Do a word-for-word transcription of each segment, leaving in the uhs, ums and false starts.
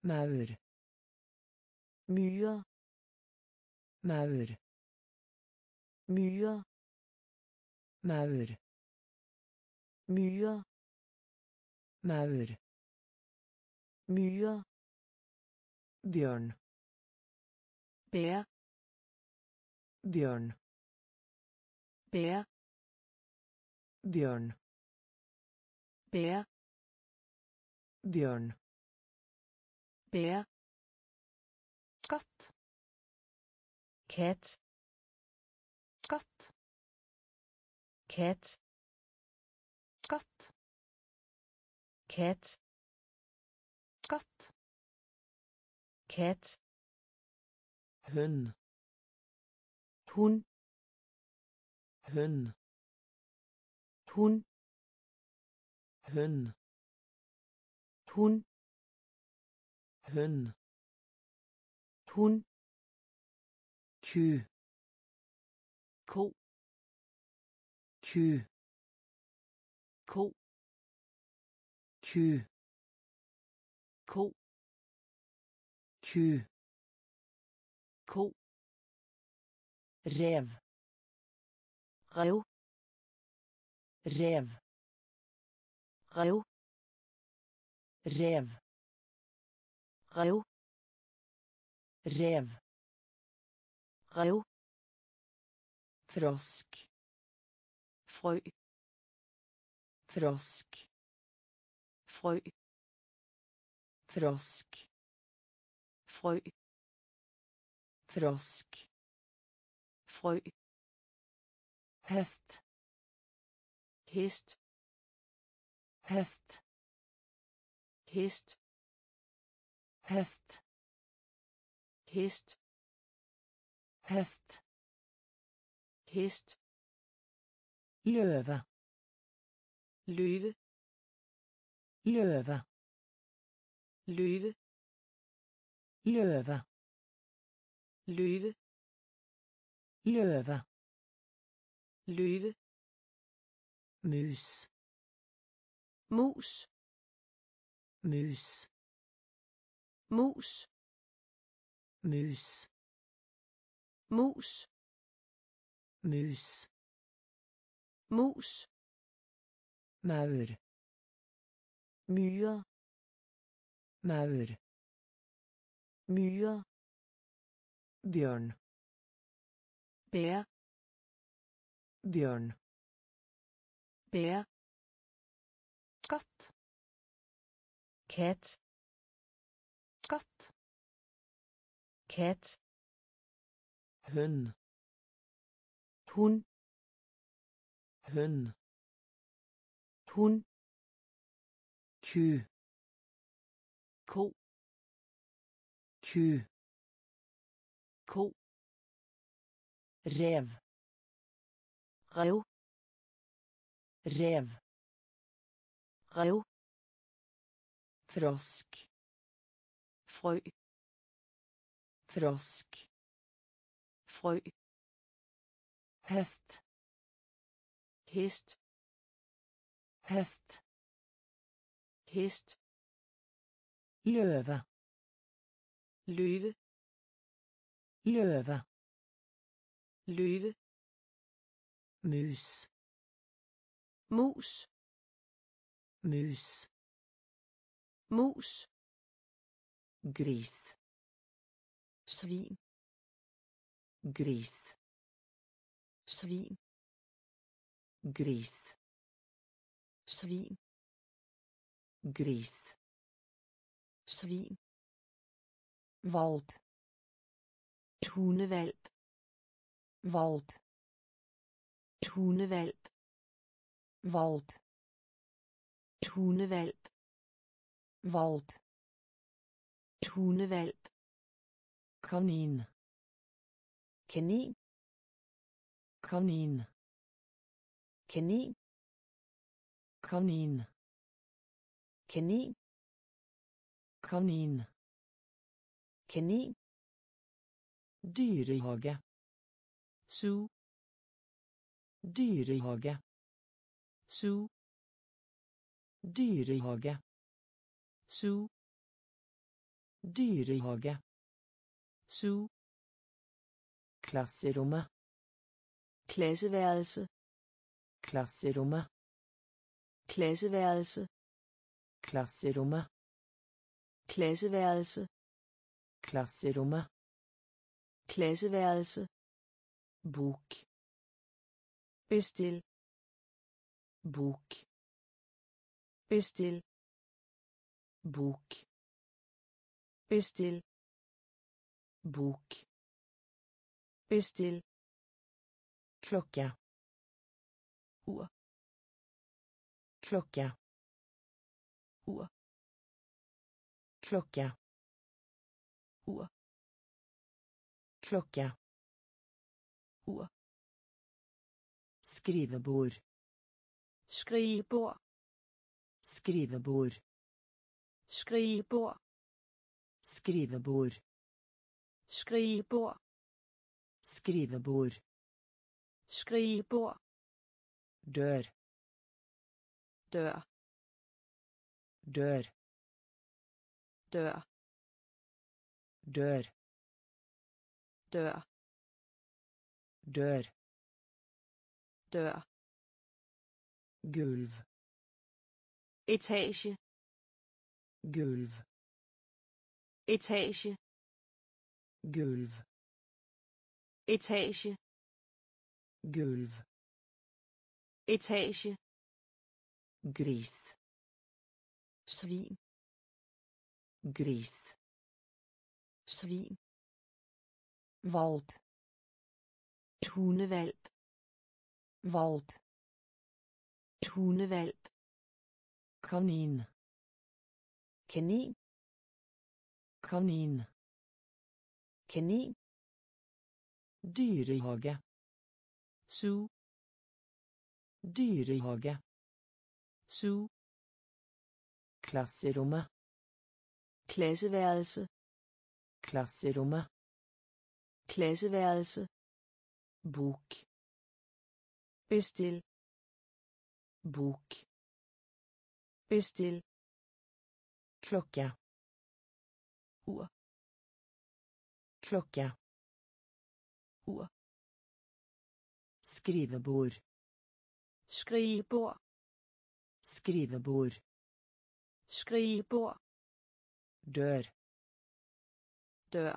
maur, myre, maur, myre, maur, myre, maur, myre, bjørn, bær, bjørn, bær, bjørn, bær, bjørn, bær, katt, cat, katt, cat, katt, cat, katt, cat, hund, hund, hund, hund, hund, hund, hund, hund, ku, ko, ku, ko, ku, ko, ku, ko, rev, rev, rev, rev, rev, rev, rev, rev, frosk, frø, frosk, frø, frosk, frø, frosk, frø, hest, hest, hest, hest, hest, hest, hest, hest, løve, løve, løve, løve, løve, løve, løve, løve, mus, mus, mus, mus, mus, mus, mus, mus, maur, myre, maur, myre, bjørn, bær, bjørn, bær, katt, cat, katt, cat, hund, hund, hund, hund, ku, ko, ku, ko, rev, rev, rev, rev, frosk, frø, frosk, frø, hest, hest, hest, hest, løve, løve, løve, løve, mus, mus, mus, mus, gris, svin, gris, svin, gris, svin, gris, svin, valp, hundevalp, valp, hundevalp, valp, hundevalp, valp, hundevalp, kanin, kanin, kanin, kanin, kanin, kanin, kanin, kanin, dyrehage, zoo, dyrehage, zoo, dyrehage, zoo, Dyrehage. Zoo. Klasserommet. Klasseværelse. Klasserommet. Klasseværelse. Klasserommet. Klasseværelse. Klasserommet. Klasseværelse. Bok. Bestil. Bok. Bestil. Bok. Bestil. Bok. Bestil. Klokke. Ur. Klokke. Ur. Klokke. Ur. Klokke. Ur. Skrivebord. Skrivebord. Skrivebord. Skrivebord. Skrivebord. Skrivebord. Skrivebord. Skrivebord. Dør. Dør. Dør. Dør. Dør. Dør. Dør. Dør. Gulv. Etage. Gulv. Etage. Gulv. Etage. Gulv. Etage. Gris. Svin. Gris. Svin. Valp. Hundevalp. Valp. Hundevalp. Kanin. Kanin. Kanin. Kanin. Dyrehage. Zoo. Dyrehage. Zoo. Klasserommet. Klasseværelse. Klasserommet. Klasseværelse. Bok. Bestil. Bok. Bestil. Klokke. Ur. Klokke. Ur. Skrivebord. Skrivebord. Skrivebord. Skrivebord. Dør. Dør.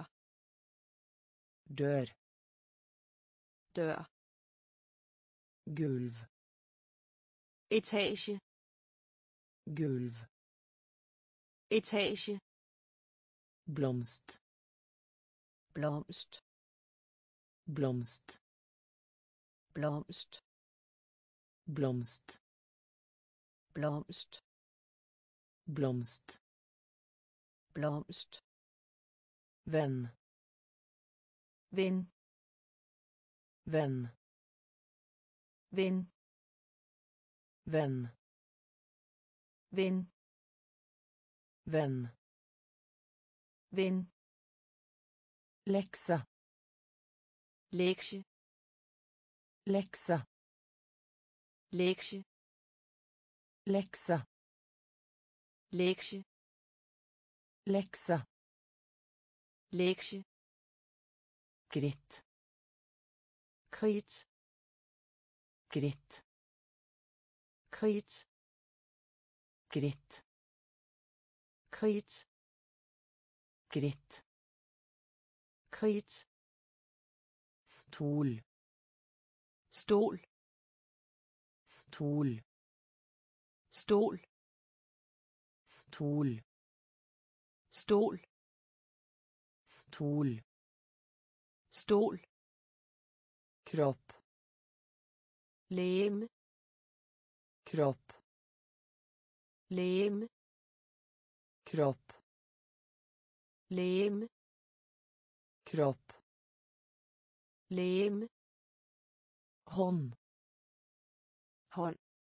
Dør. Dør. Gulv. Etage. Gulv. Etage. Blomst. Blomst. Blomst. Blomst. Blomst. Blomst. Blomst. Blomst. Venn. Ven. Venn. Ven. Venn. Ven. Venn. Ven. Lekse. Lektie. Lekse. Lektie. Lekse. Lektie. Lekse. Lektie. Kritt. Kridt. Kritt. Kridt. Kritt. Kridt. Kritt. Kridt. Stol. Stol. Stol. Stol. Stol. Stol. Stol. Stol. Kropp. Legeme. Kropp. Legeme. Kropp. Legeme. Kropp. Legeme. Hånd. Hånd.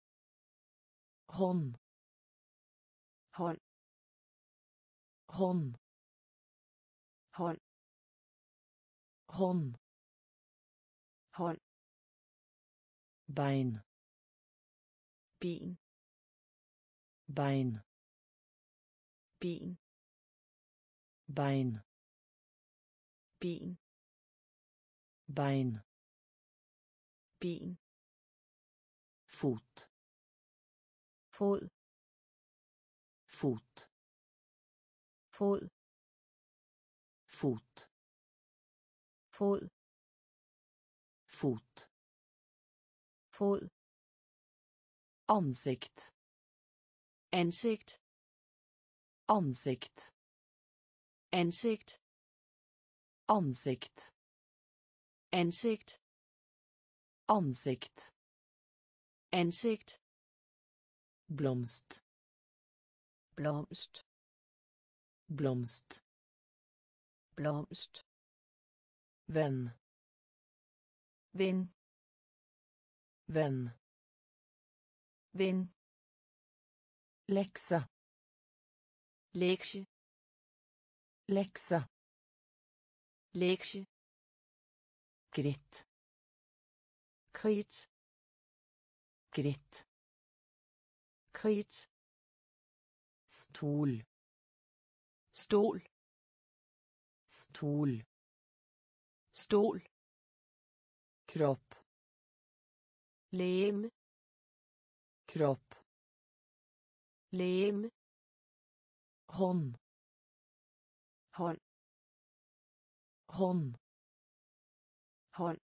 Hånd. Hånd. Hånd. Hånd. Hånd. Hånd. Bein. Ben. Bein. Ben. bein, ben, bein, ben, fot, fod, fot, fod, fot, fod, fot, fod, ansikt, ansigt, ansikt, ansigt, ansikt, ansigt, ansikt, ansigt, blomst, blomst, blomst, blomst, venn, ven, venn, ven, lekse, lektie, lekse, lektie, kritt, kridt, kritt, kridt, stol, stol, stol, stol, kropp, legeme, kropp, legeme, hånd, hånd, hånd, hånd,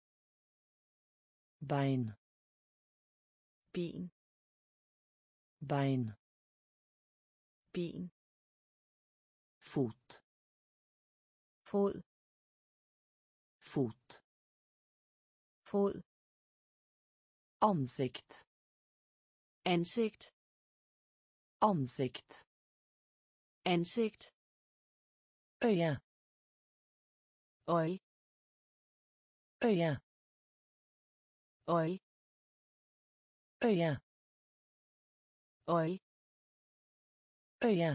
bein, ben, bein, ben, fot, fod, fot, fod, ansikt, ansigt, ansikt, ansigt, øye, øje, øye, øje, øye, øje, øye,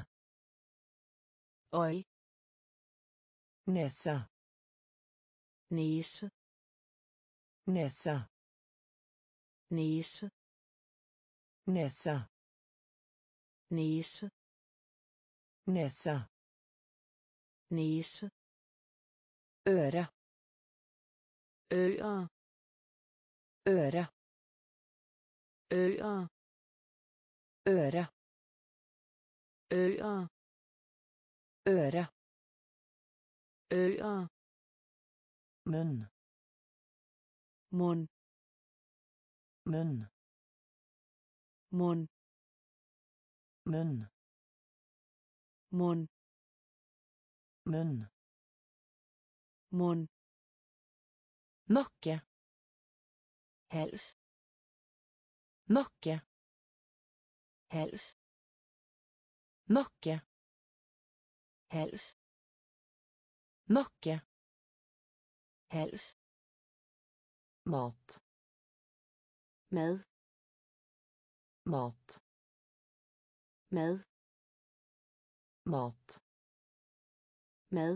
øje, nese, næse, nese, næse, nese, næse, nese, næse, øre, ører, øre, ører, øre, ører, øre, ører, munn, mund, munn, mund, munn, mund, munn, mund, nakke, hals, nakke, hals, nakke, hals, nakke, hals, mat, mad, mat, mad, mat, mad,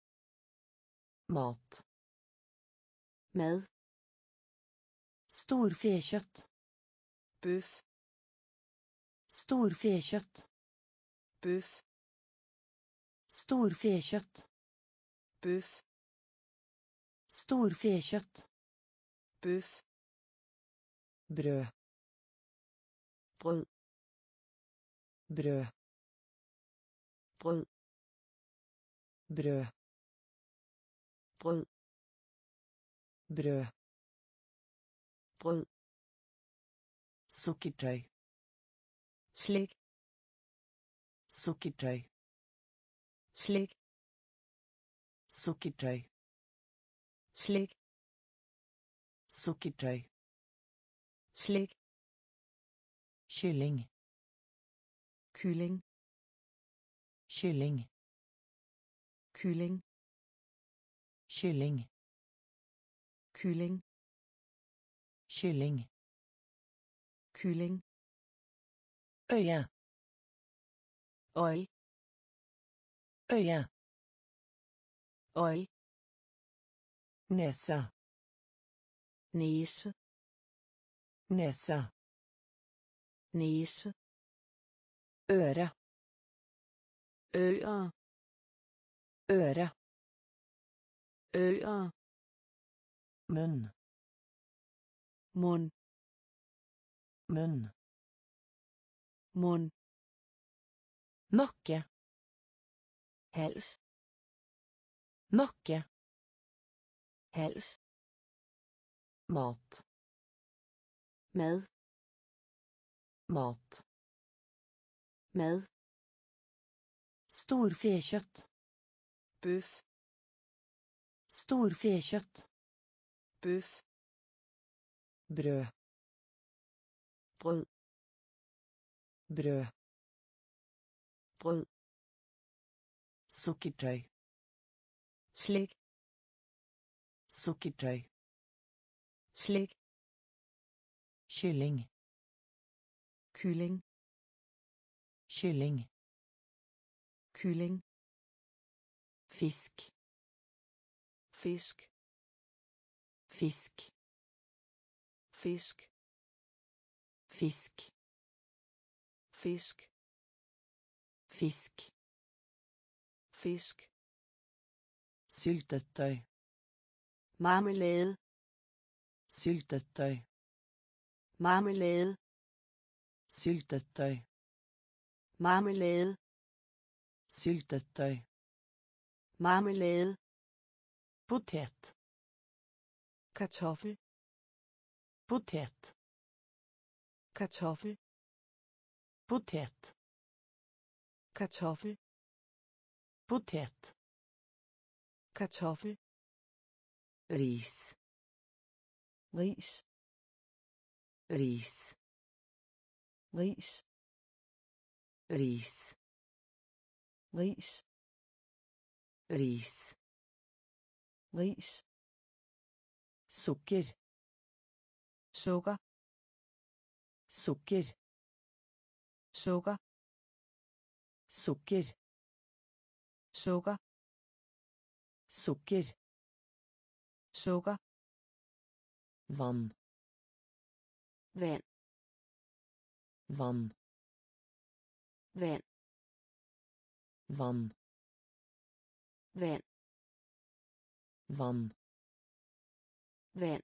mat, mad, storfekjøtt, bøf, storfekjøtt, bøf, storfekjøtt, bøf, storfekjøtt, bøf, brød, brød, brød, brød, brød, brød, brød, brød, sukkertøy, slik, sukkertøy, slik, sukkertøy, slik, sukkertøy, slik, kylling, kylling, kylling, kylling, kylling, kylling, kylling, kylling, øye, øje, øye, øje, nese, næse, nese, næse, øre, ører, Øre. Øre. Munn. Mund. Munn. Mund. Nakke. Hals. Nakke. Hals. Mat. Mad. Mat. Mad. Storfekjøtt. Bøf. Storfekjøtt. Bøf. Brød. Brød. Brød. Brød. Sukkertøy. Slik. Sukkertøy. Slik. Kylling. Kylling. Kylling. Kylling. Fisk. Fisk. Fisk. Fisk. Fisk. Fisk. Fisk. Fisk. Syltetøy. Marmelade. Syltetøy. Marmelade. Syltetøy. Marmelade. Syltetøy. Marmelade. Potet. Kartoffel. Potet. Kartoffel. Potet. Kartoffel. Potet. Kartoffel. Ris. Ris. Ris. Ris. Ris. Ris. Ris. Ris. Sukker. Sukker. Sukker. Sukker. Sukker. Sukker. Sukker. Sukker. Vann. Vand. Vann. Vand. Vann. Vand. Vann. Vand.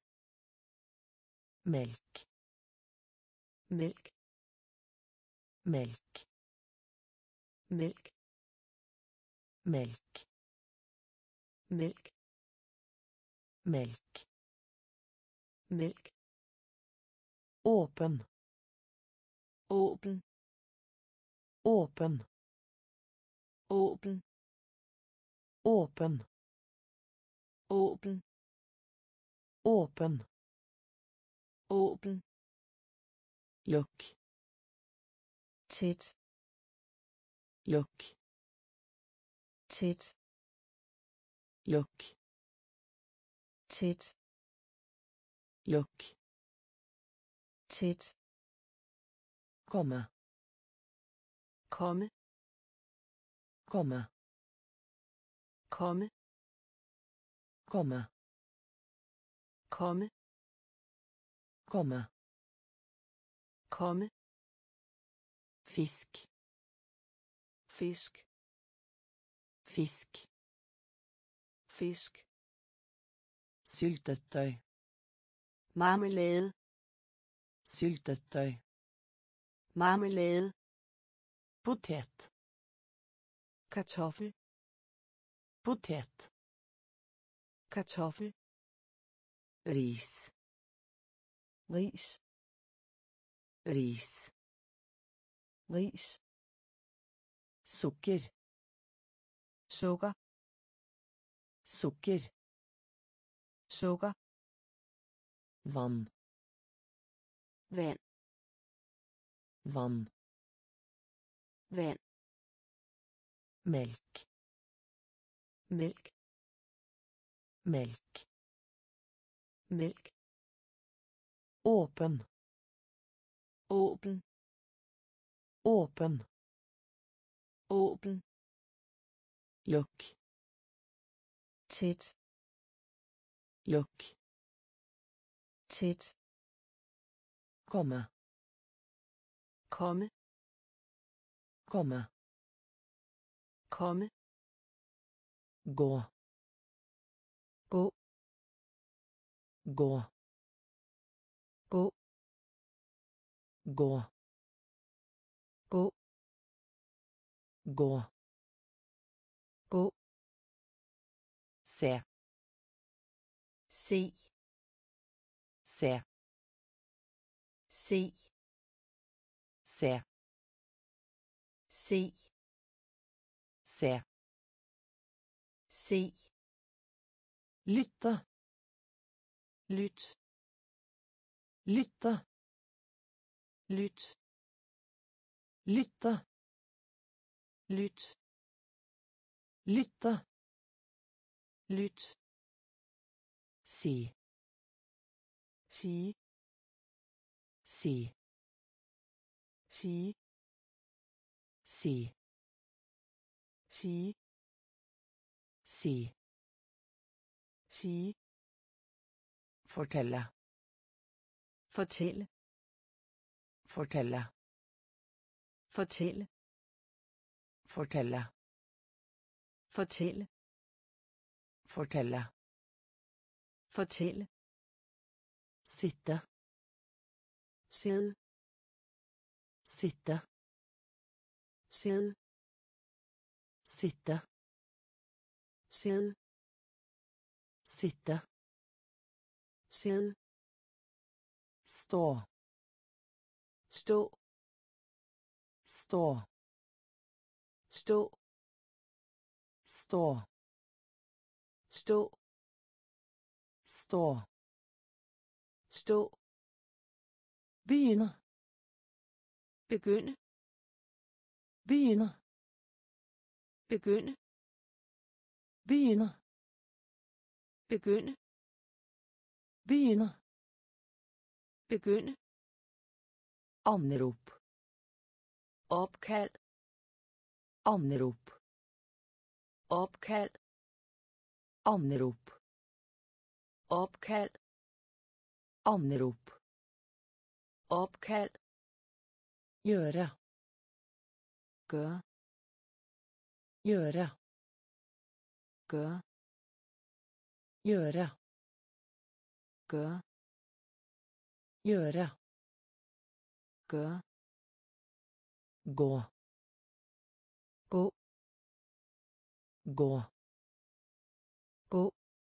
Melk. Mælk. Melk. Mælk. Melk. Mælk. Melk. Mælk. Åpen. Åben. Åpen. Åben. Åpen. Åben. Åpen. Åben. Lukk. Tæt. Lukk. Tæt. Lukk. Tæt. Lukk. Tæt. Komme. Komme. Komme. Komme. Komme. Komme. Komme. Komme. Fisk. Fisk. Fisk. Fisk. Syltetøy. Marmelade. Syltetøy. Marmelade. Potet. Kartoffel. Potet. Kartoffel. Ris. Ris. Ris. Ris. Sukker. Sukker. Sukker. Sukker. Vann. Vand. Vann. Vand. Melk. Mælk. Melk. Mælk. Åpen. Åben. Åpen. Åben. Lukk. Tæt. Lukk. Tæt. Komme. Komme. Komme. Komme. Gå. Gå. Gå. Gå. Gå. Gå. Gå. Gå. Se. Se. Se. Se. Se. Se. Se. Se. Lytte. Lyt. Lytte. Lyt. Lytte. Lyt. Lytte. Lyt. Si. Sige. Si. Sige. Si. Sige. Si. Sige. Fortelle. Fortælle. Fortelle. Fortælle. Fortelle. Fortælle. Fortelle. Fortælle. Sitte. Sidde. Sitte. Sidde. Sitte. Sidde. Sitte. Sidde. Stå. Stå. Stå. Stå. Stå. Stå. Stå. Stå. Begynne. Begynde. Begynne. Begynde. Begynne. Begynde. Begynne. Begynde. Anrop. Opkald. Anrop. Opkald. Anrop. Opkald. Anrop. Opkald. Gjøre. Gør. Gjøre. Gør. Gjøre. Gør. Gjøre. Gør. Gå. Gå. Gå. Gå.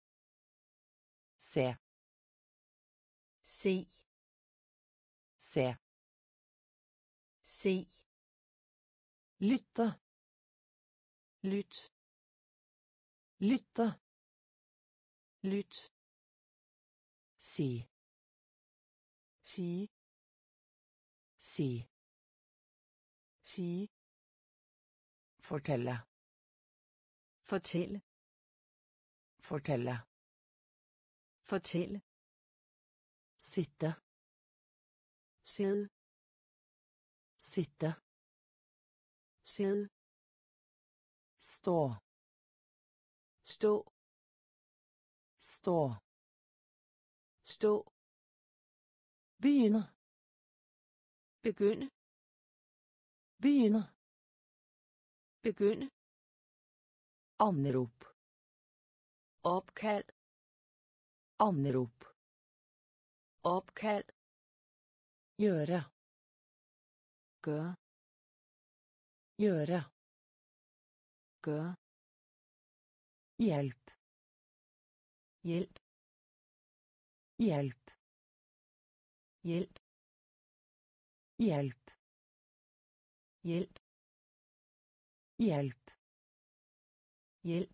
Se. Se. Se. Se. Lytte. Lyt. Lytte. Lyt. Si. Sige. Si. Sige. Fortelle. Fortælle. Fortelle. Fortælle. Sitte. Sidde. Sitte. Sidde. Stå. Stå. Stå. Stå. Begynne. Begynde. Begynne. Begynde. Anrop. Opkald. Anrop. Opkald. Gjøre. Gør. Gjøre. Gør. Hjelp. Hjælp. Hjelp. Hjælp. Hjelp. Hjælp. Hjelp. Hjælp.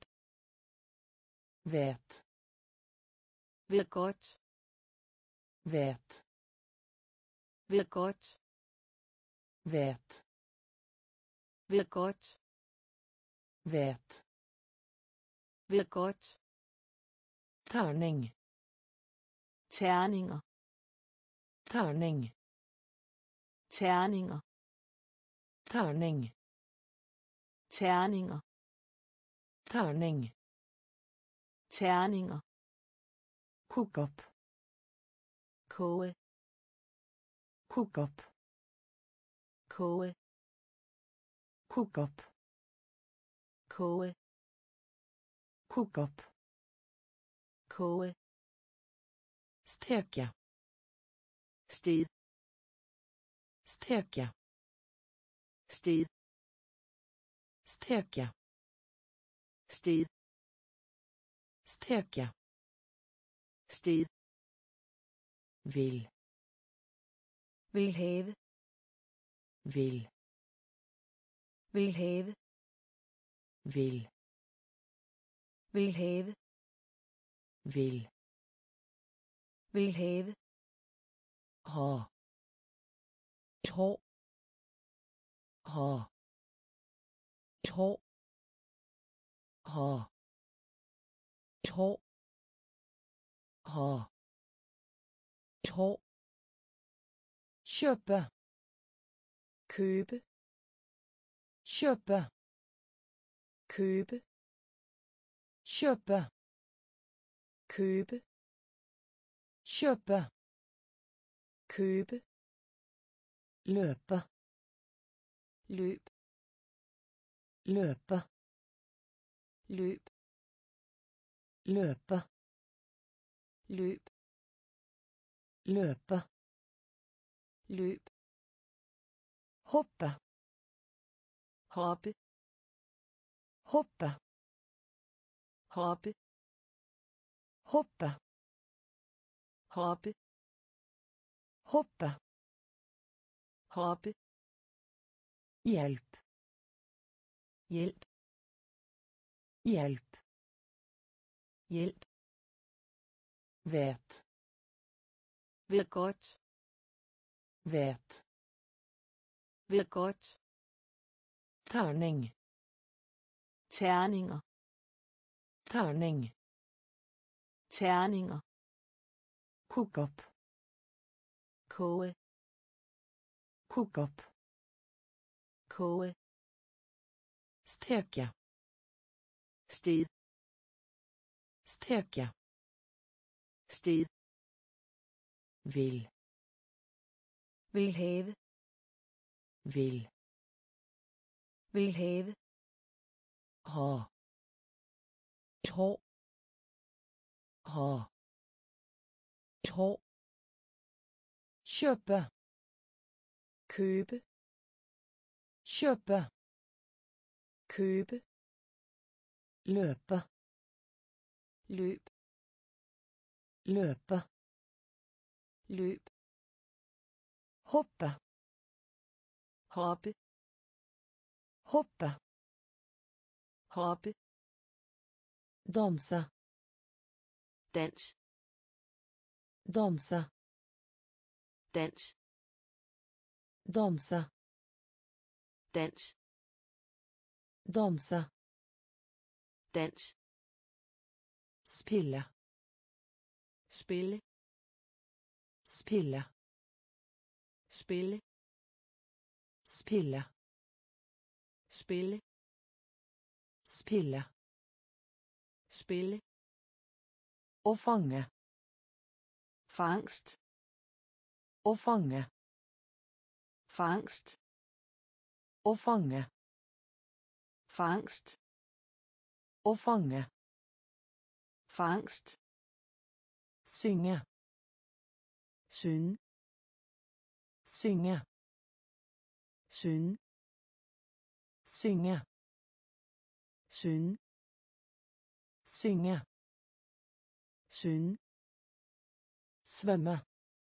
Vet. Ved godt. Vet. Ved godt. Vet. Ved godt. Vet. Ved godt. Terning. Terninger. Terning. Terninger. Terning. Terninger. Terning. Terninger. Kok opp. Koge. Kok opp. Koge. Kok opp. Koge. Koke opp. koge, Steke. sted, Steke. sted, Steke. sted, Steke. sted, Vil. vil have, Vil. vil have, Vil. vil have, Vil. vil have, Ha. et hår, Ha. et hår, Ha. et hår, Ha. et hår, Kjøpe. købe, Kjøpe. købe, Kjøpe. købe, Kjøpe. købe, Løpe. løb, Løpe. løb, Løpe. løb, Løpe. løb, Hoppe. hoppe, Hoppe. hoppe, Hoppe. hoppe, Hoppe. hoppe, Hjelp. hjælp, Hjelp. hjælp, Vet. ved godt, Vet. ved godt, Terning. terninger, Terning. terninger, Koke opp. koge, Koke opp. koge, Steke. sted, Steke. sted, Vil. vil have, Vil. vil have, Ha. et hår, Ha. et hår, Kjøpe. købe, Kjøpe. købe, Løpe. løb, Løpe. løb, Hoppe. hoppe, Hoppe. hoppe, Danse. dans, Danse. dans, Danse. dans, Danse. dans, Spille. spille, Spille. spille, Spille. spille, Spille. spille, Å fange. fangst, Å fange. fangst, Å fange. fangst, Å fange. fangst, Synge. synge, Synge. synge, Synge. synge, Synge. synge, Svømme.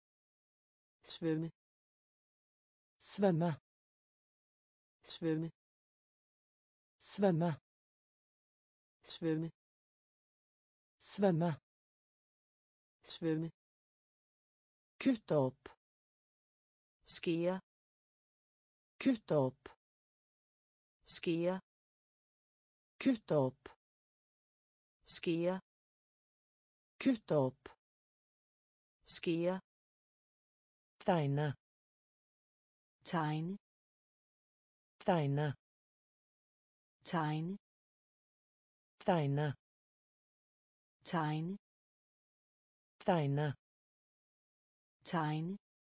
svømme, Svømme. svømme, Svømme. svømme, Svømme. svømme, Kutte opp. skære, Kutte opp. skære, Kutte opp. skære, Kutte opp. skære, Tegne. tegne, Tegne. tegne, Tegne. tegne, Tegne. tegne,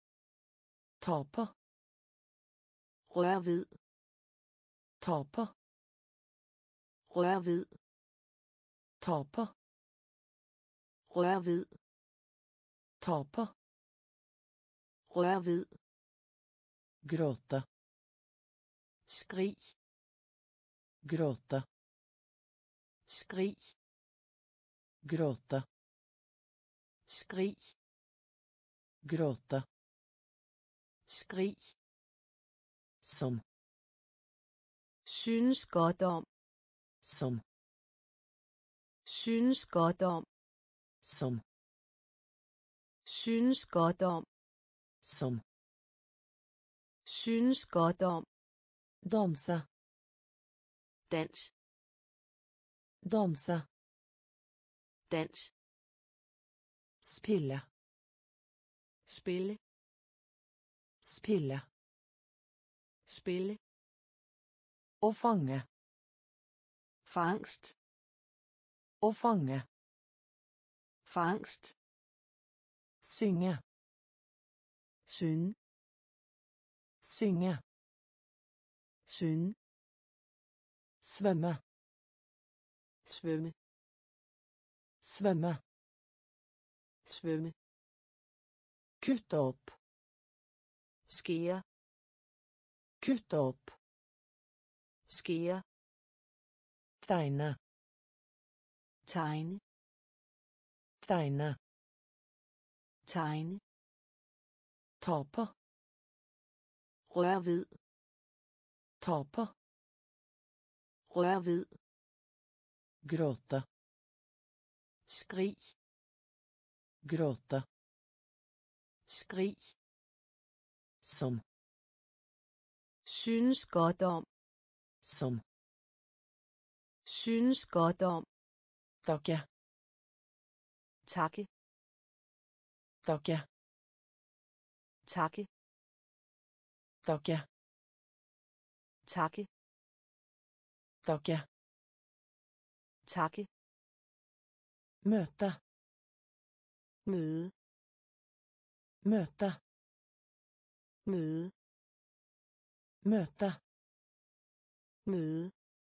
Ta på. rør ved, Ta på. rør ved, Ta på. Rør ved. Ta på. Rør ved. Gråte. Skrig. Gråte. Skrig. Gråte. Skrig. Gråte. Skrig. Som. Synes godt om. Som. Synes godt om. Som. Synes godt om. Som. Synes godt om. Danse. Dans. Danse. Dans. Spille. Spille. Spille. Spille. Å fange. Fangst. Å fange. Fangst. Synge. Synge. Synge. Synge. Svømme. Svømme. Svømme. Svømme. Kutte opp. Skære. Kutte opp. Skære. Tegne. Tegne. Tegne. Tegne. Ta på. Rør ved. Ta på. Rør ved. Gråte. Skrig. Gråte. Skrig. Som. Synes godt om. Som. Synes godt om. Takke. Takke. Takke. Takke. Takke. Takke. Takke. Takke. Møte. Møde. Møte. Møde. Møte. Møde.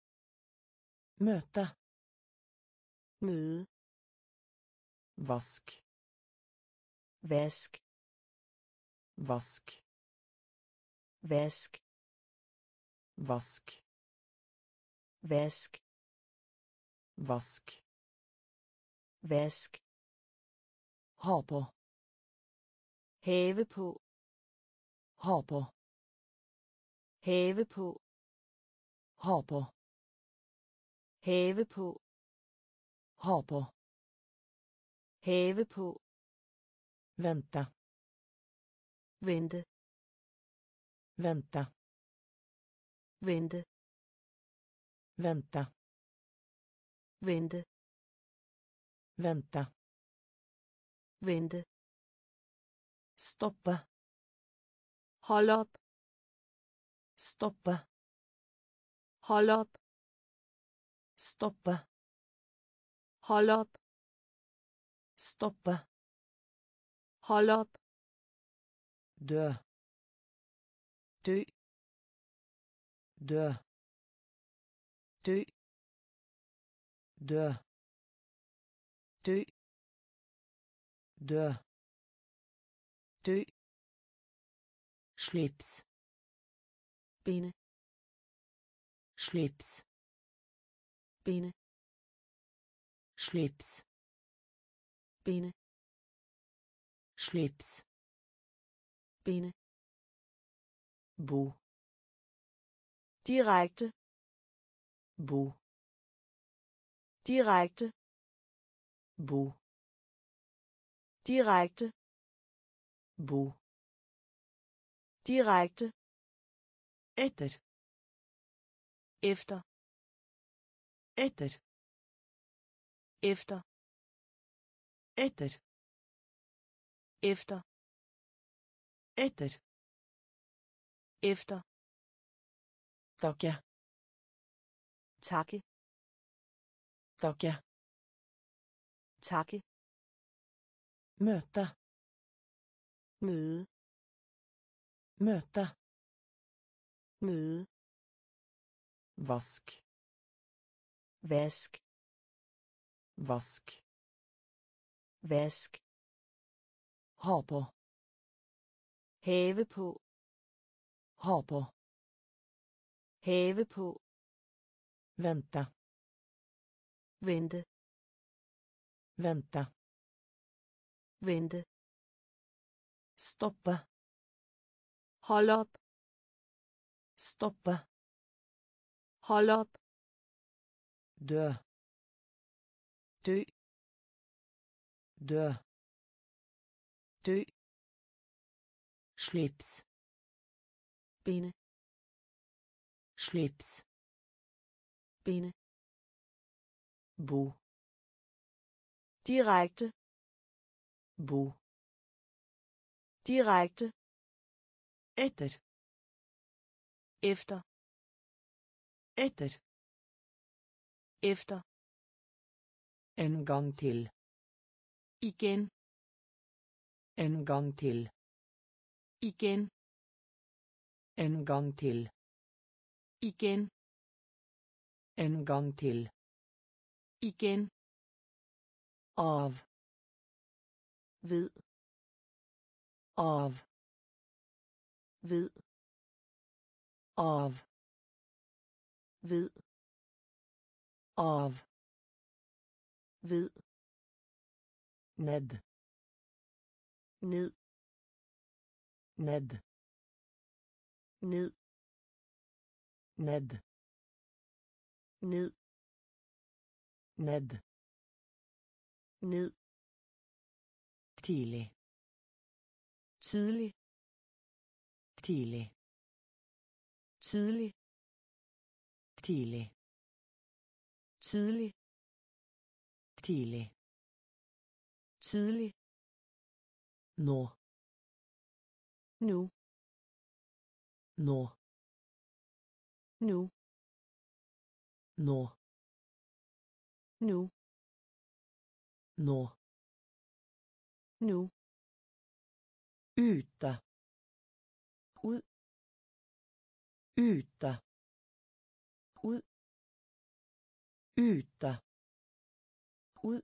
Møte. Møde. Vask. Vask. Vask. Vask. Vask. Vask. Vask. Vask. Ha på. Have på. Ha på. Have på. Ha på. Have på. Ha på. Have på. Vente. Vente. Vente. Vente. Vente. Vente. Vente. Vente. Stoppe. Hold op. Stoppe. Hold op. Stoppe. Hold op. Stoppe. Hold op. Dø. Dø. Dø. Dø. Dø. Dø. Dø. Dø. Slips. Binde. Slips. Binde. Slips. Binde. Slips. Binde. Bo. Direkte. Bo. Direkte. Bo. Direkte. Bo. Direkte. Etter. Efter. Etter. Efter. Etter. Efter. Etter. Efter. Takke. Takke. Takke. Takke. Møte. Møde. Møte. Møde. Vask. Vask. Vask. Vask. Ha på. Have på. Ha på. Have på. Vänta. Vente. Vänta. Vente. Stoppa. Hold op. Stoppa. Hold op. Dø. Dø. Dø. Dø. Slips. Binde. Slips. Binde. Bo. Direkte. Bo. Direkte. Etter. Efter. Etter. Efter. En gang til. Igen. En gang til. Igen. En gang til. Igen. En gang til. Igen. Av. Ved. Av. Ved. Av. Ved. Av. Ved. Ned. Ned. Ned. Ned. Ned. Ned. Ned. Ned. Tidlig. Tidlig. Tidlig. Tidlig. Tidlig. Tidlig. Tidlig. Tidlig. Nå. Nu. Nå. Nu. Nå. Nu. Nå. Nu. Ute. Ud. Ute. Ud. Ute. Ud.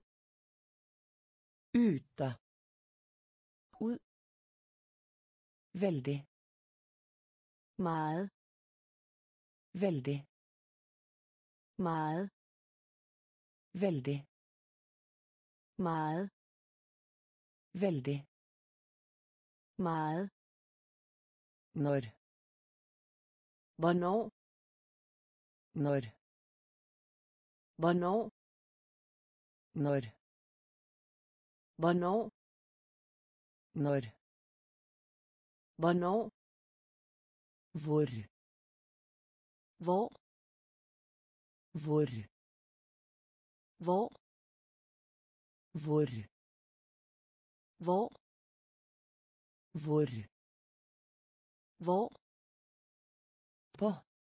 Ute. Ud. Veldig. Meget. Veldig. Meget. Veldig. Meget. Veldig. Meget. Når. Hvornår? Når. Hvornår? Når. Hvornår? Når. Hvornår? Hvor. Hvor? Hvor. Hvor? Hvor. Hvor? Hvor. Hvor? På.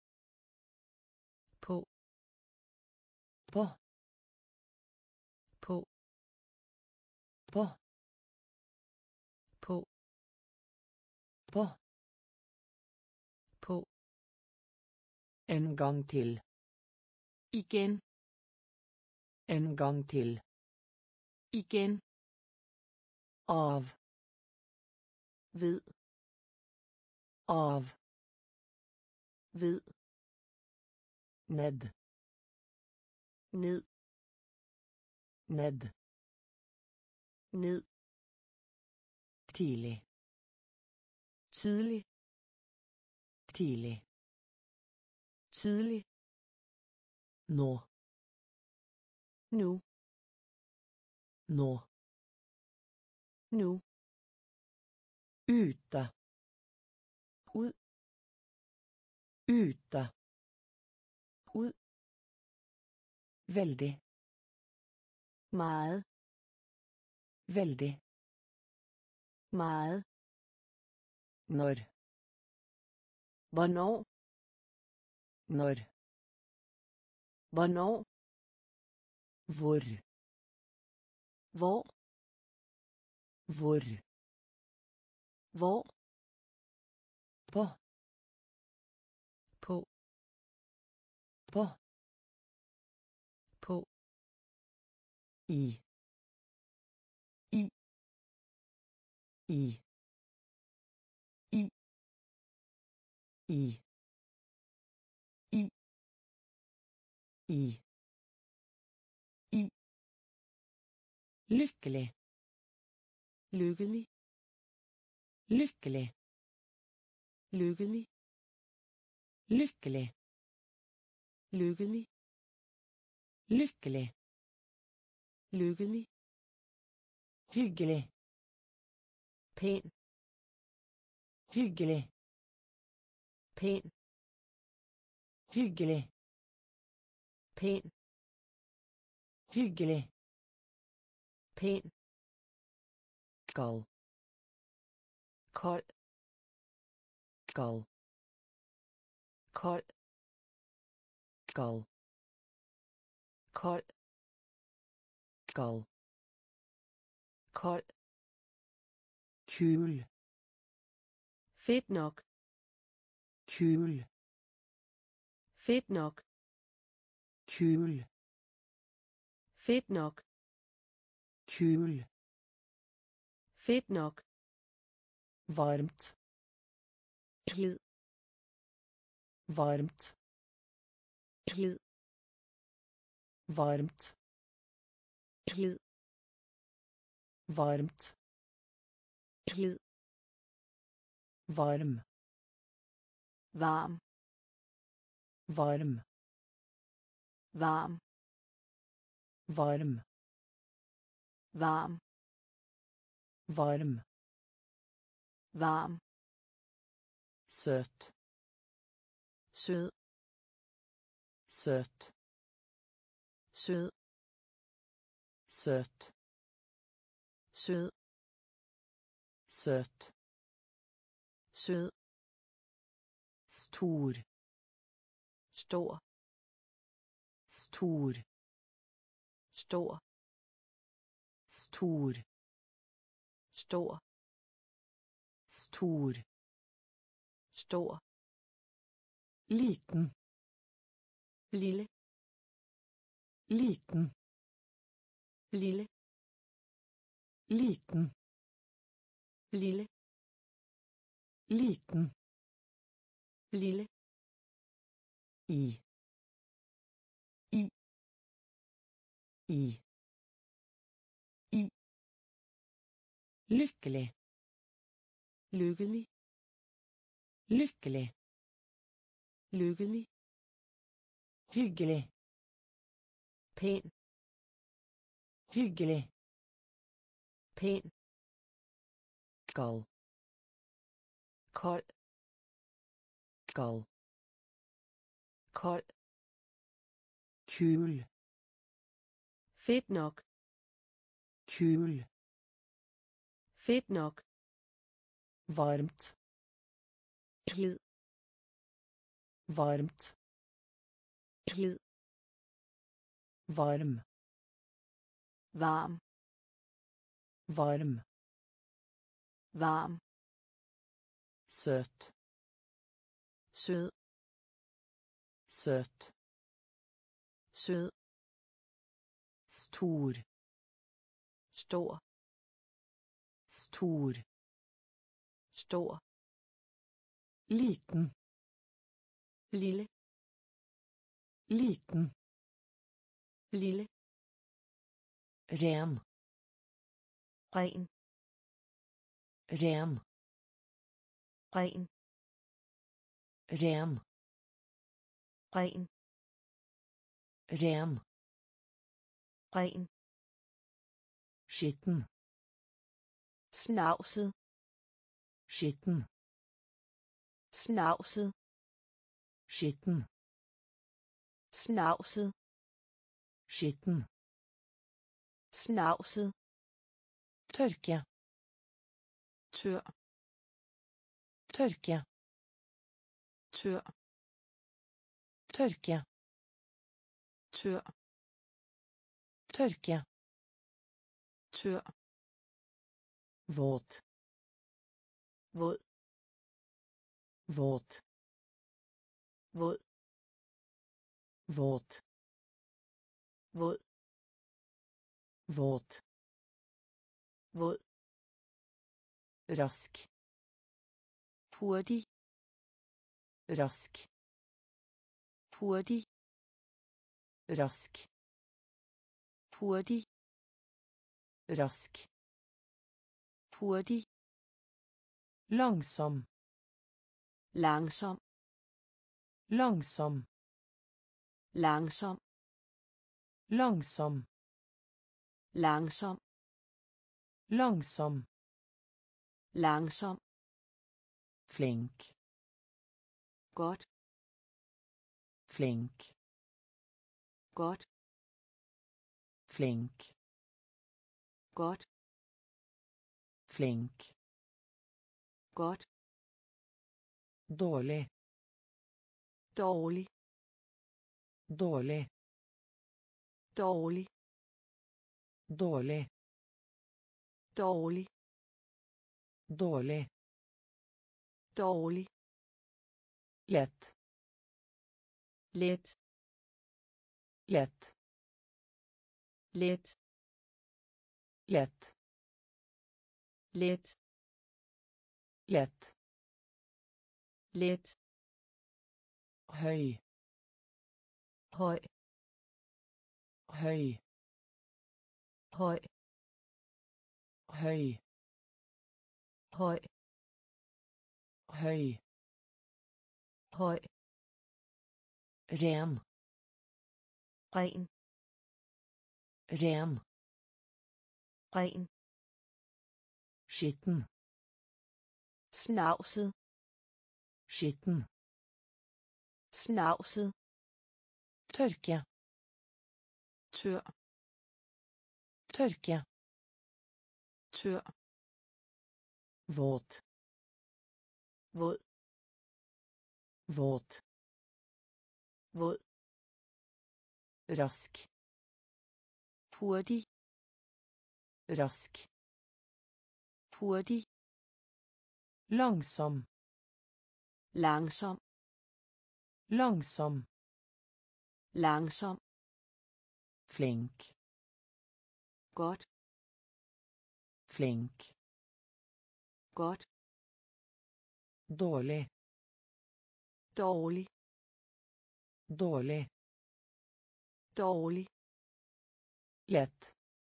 På. På. På. På. På. På. På. En gang til. Igen. En gang til. Igen. Av. Ved. Av. Ved. Ned. Ned. Ned. Ned. Tidlig. Tidlig. Tidlig. Tidlig. Nå. Nu. Nå. Nu. Ute. Ud. Ute. Ud. Veldig. Meget. Veldig. Meget. Når. Hvornår? Når. Hvornår? Hvor. Hvor? Hvor. Hvor? På. På. På. På. i i i i i i i i lykkelig lykkelig lykkelig lykkelig lykkelig lykkelig lykkelig lykkelig hyggelig pæn hyggelig pæn hyggelig pæn hyggelig pæn kald kold kald kold kald kold kald kold kul fedt nok kul fedt nok kul fedt nok kul fedt nok varmt glid varmt glid varmt glid varmt glid varm varm varm varm varm varm varm varm søt sød søt sød søt sød søt sød stor stor stor stor stor stor stor stor liten lille liten lille liten lille liten lille i i i i lykkelig lykkelig lykkelig lykkelig hyggelig pæn hyggelig pæn kald kold kald kold kul fedt nok kul fedt nok varmt glid varmt glid varm varm varm varm søt sød søt sød stor stor stor stor liten lille liten lille ren ren ren ren ren ren ren ren skitten snavset skitten snavset skitten snavset skitten snavset tørke tør tørke tør tørke tør tørke tør våt våd våt våd våt våd Våt. våd, Rask. hurtig, Rask. hurtig, Rask. hurtig, Rask. hurtig, Langsom. langsom, Langsom. langsom, Langsom. langsom, Langsom. langsom, Flink. godt, Flink. godt, Flink. godt, Flink. godt, Dårlig. dårlig, Dårlig. dårlig, Dårlig. dårlig, Dårlig. dårlig, Lett. let, Lett. let, Lett. let, Lett. let, Høy. høj, Høy. høj, Høy. høj, Høy. høj, Ren. ren, Ren. ren, Skitten. snavset, Skitten. snavset, Tørke. tør, Tørke. tør, Våt. våd, Våt. våd, Rask. hurtig, Rask. hurtig, Langsom. langsom, Langsom. langsom, Flink. godt, Flink. godt, Dårlig. dårlig, Dårlig. dårlig, Lett.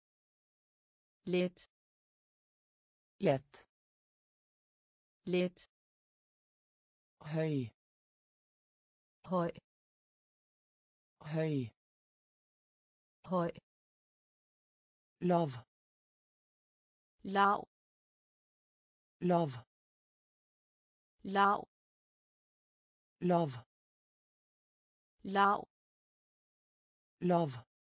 let, Lett. let, Høy. høj, Høy. høj, Lav. lav, Lav. lav, Lav. lav, Lav.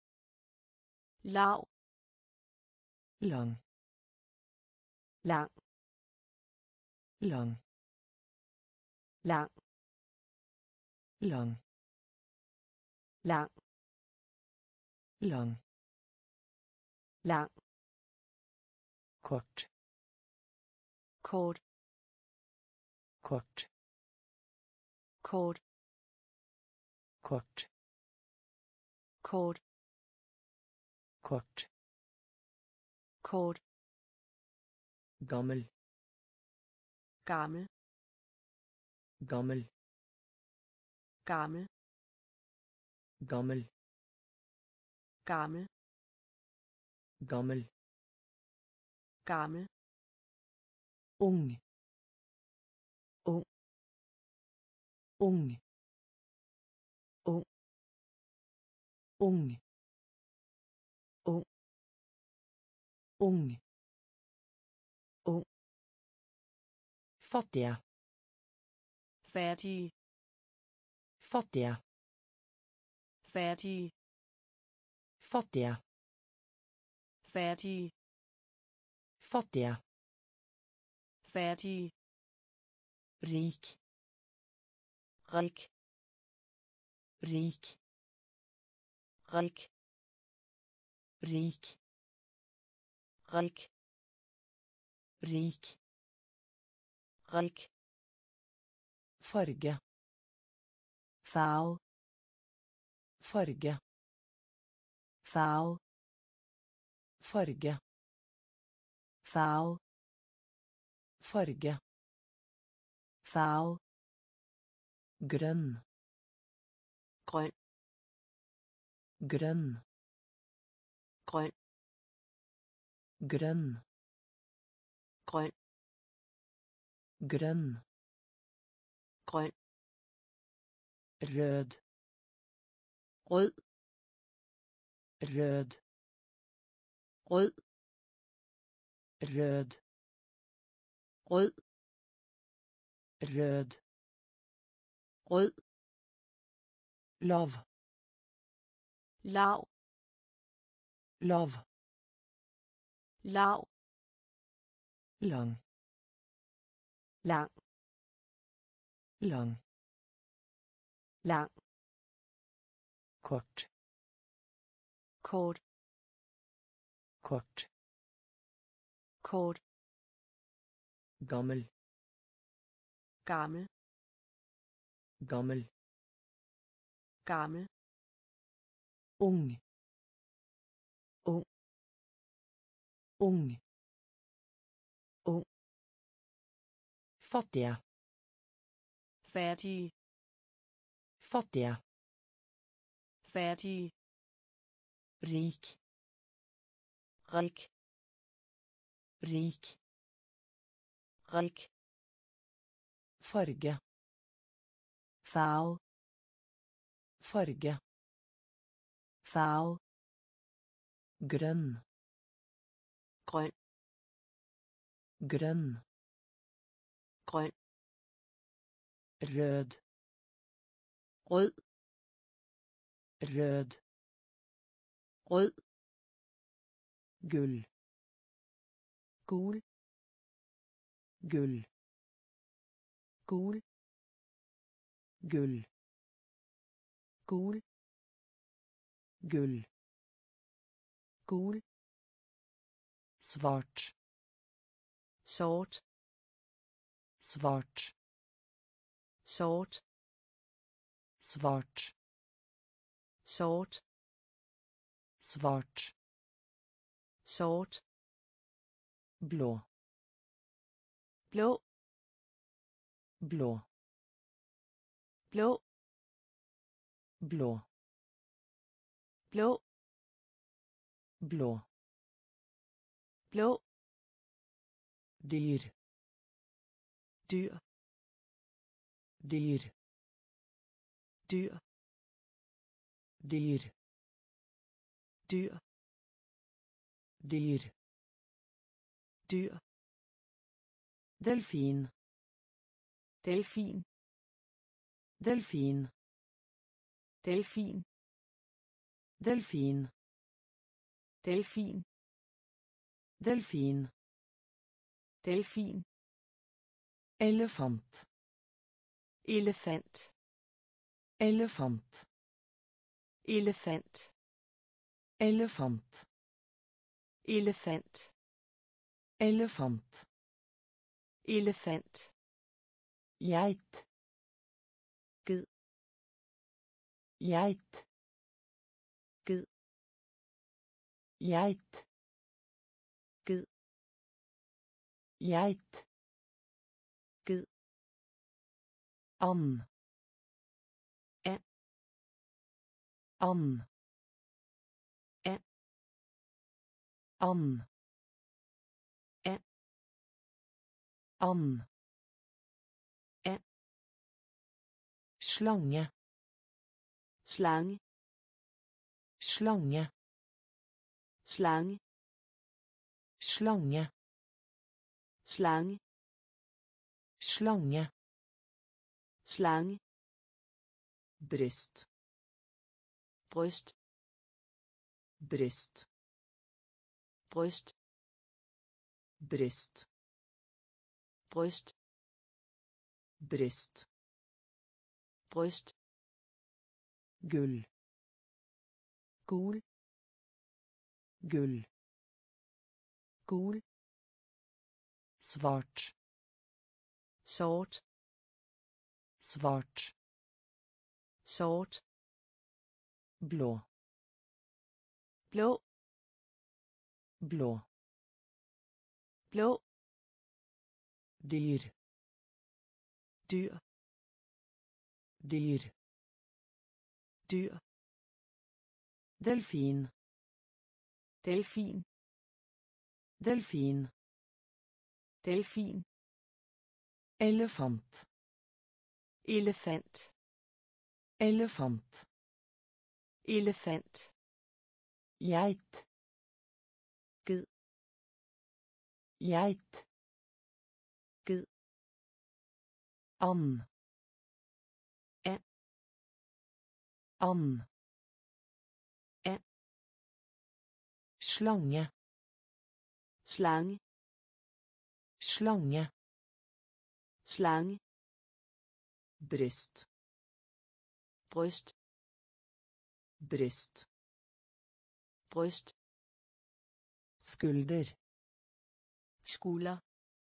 lav, Lang. lang, Lang. lang, Lang. lang, Lang. lang, Kort. kort, Kort. kort, Kort. kort, Kort. kort, Gammel. gammel, Gammel. gammel, Gammel. gammel, Gammel. gammel, Ung. Ung. Ung. Ung. Ung. Ung. Ung. Ung. Fattige. færdige, Fattige. færdige, Fattige. færdige, Fattige. færdige, Rik. rik, Rik. rik, Rik. rik, Rik. rik, Farge. farve, Farge. farve, farge, farve, farge, farve, grønn, grøn, grønn, grøn, grønn, grøn, grønn, grøn, rød, rød, rød, rød, rød, rød, rød, rød, lav, lav, lav, lav, lang, lang, lang, lang, kort, kort, kort, kort, gammel, gammel, gammel, gammel, ung, ung, ung, ung, fattige, færdig, fattige, færdig, rik, rik, rik, rik, farge, farve, farge, farve, grønn, grøn, grønn, grøn, rød, rød, rød, rød, gull, gul, gull, gul, gull, gul, gull, gul, svart, sort, svart, sort, svart, sort, svart, sort, blå, blå, blå, blå, blå, blå, blå, blå, dyr, dyr, dyr, dyr, dyr, dyr, dyr, dyr, delfin, delfin, delfin, delfin, delfin, delfin, delfin, delfin, elefant, elefant, elefant, elefant, elefant, elefant, elefant, elefant, geit, ged, geit, ged, geit, ged, geit, ged, and, and, and, and, and, and, and, and, slange, slange, slange, slange, slange, slange, slange, slange, bryst, bryst, bryst, bryst, bryst, bryst, bryst, bryst, gull, gul, gull, gul, svart, sort, svart, sort, blå, blå, blå, blå, dyr, dyr, dyr, dyr, delfin, delfin, delfin, delfin, elefant, elefant, elefant, elefant, geit, ged, geit, ged, and, and, and, and, slange, slange, slange, slange, bryst, bryst, bryst, bryst, skulder, skulder,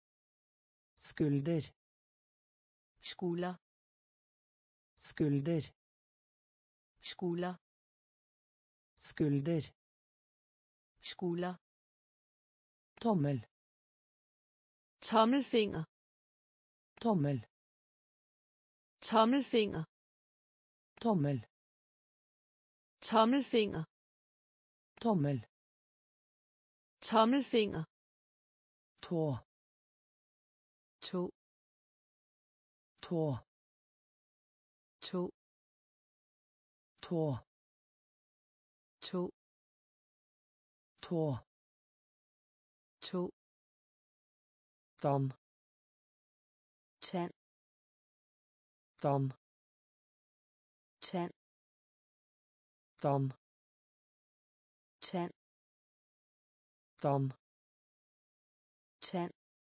skulder, skulder, skulder, skulder, skulder, skulder, tommel, tommelfinger, tommel, tommelfinger, tommel, tommelfinger, tommel, tommelfinger, tå, tå, tå, tå, tå, tå, tå, tå, tann, tand, tann, tand, tann, tand, tann, tand,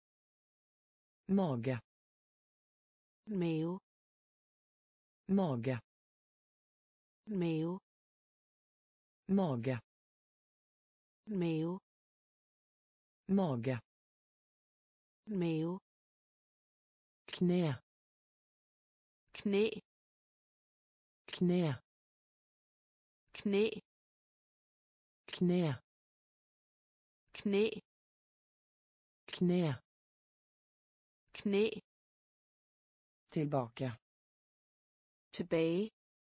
mage, mave, mage, mave, mage, mave, mage, mave, kne, knæ, kne, knæ, kne, knæ, kne, knæ, tilbake, tilbage,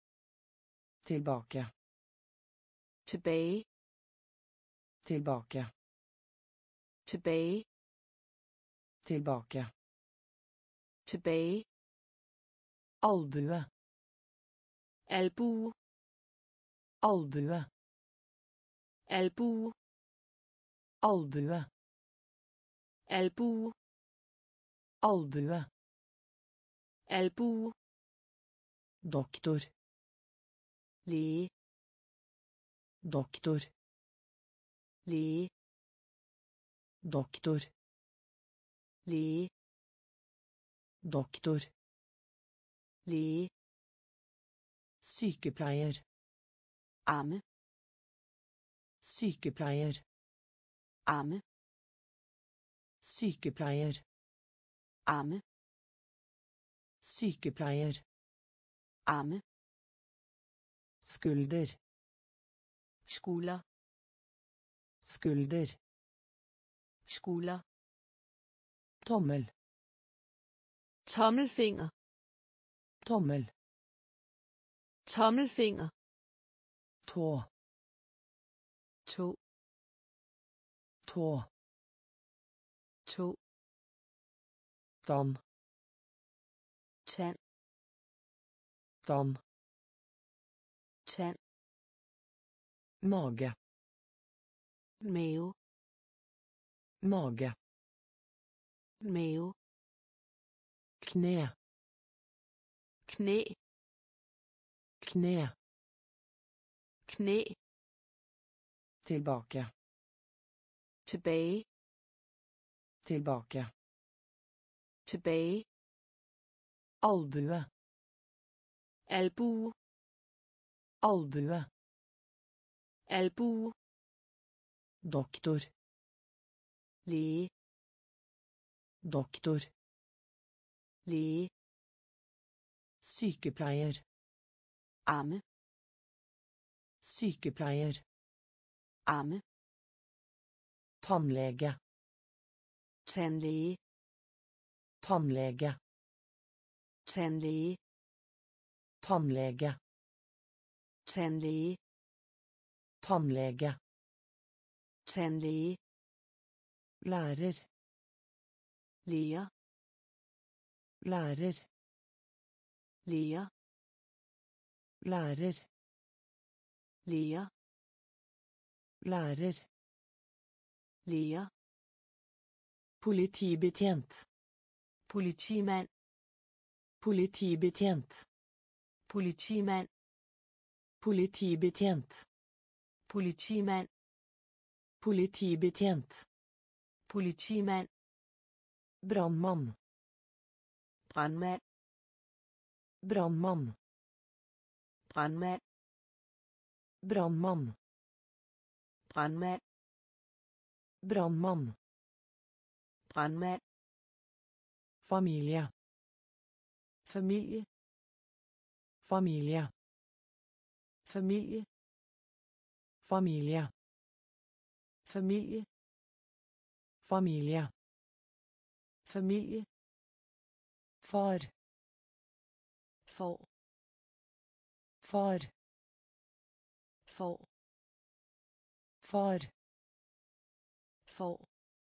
tilbake, tilbage, tilbake, tilbage, tilbake, tilbage, albue, albue, albue, albue, albue, albue, albue, albue, doktor, læge, doktor, læge, doktor, læge, doktor, læge, sykepleier, amme, sykepleier, amme, sykepleier, amme, sykepleier, amme, skulder, skulder, skulder, skulder, tommel, tommelfinger, tommel, tommelfinger, tå, tå, tå, tå, tann, tand, tann, tand, mage, mave, mage, mave, kne, knæ, kne, knæ, tilbake, tilbage, tilbake, tilbage, albue, albue, albue, albue, doktor, læge, doktor, læge, sykepleier, amme, sykepleier, amme, Tannlege. Tandlæge. Tannlege. Tandlæge. Tannlege. Tandlæge. Tannlege. Tandlæge. Lærer. Lærer. Lærer. Lærer. Lærer. Lærer. Lærer. Lærer. Politibetjent. Politimand. Politibetjent. Politimand. Politibetjent. Politimand. Politibetjent. Politimand. Brandmann. Brandmand. Brandmann. Brandmand. Brandmann. Brandmand. Brandmann. Brandmand. Familie. Familie. Familie. Familie. Familie. Familie. Familie. Familie. Far. For. Far. For. Far. For.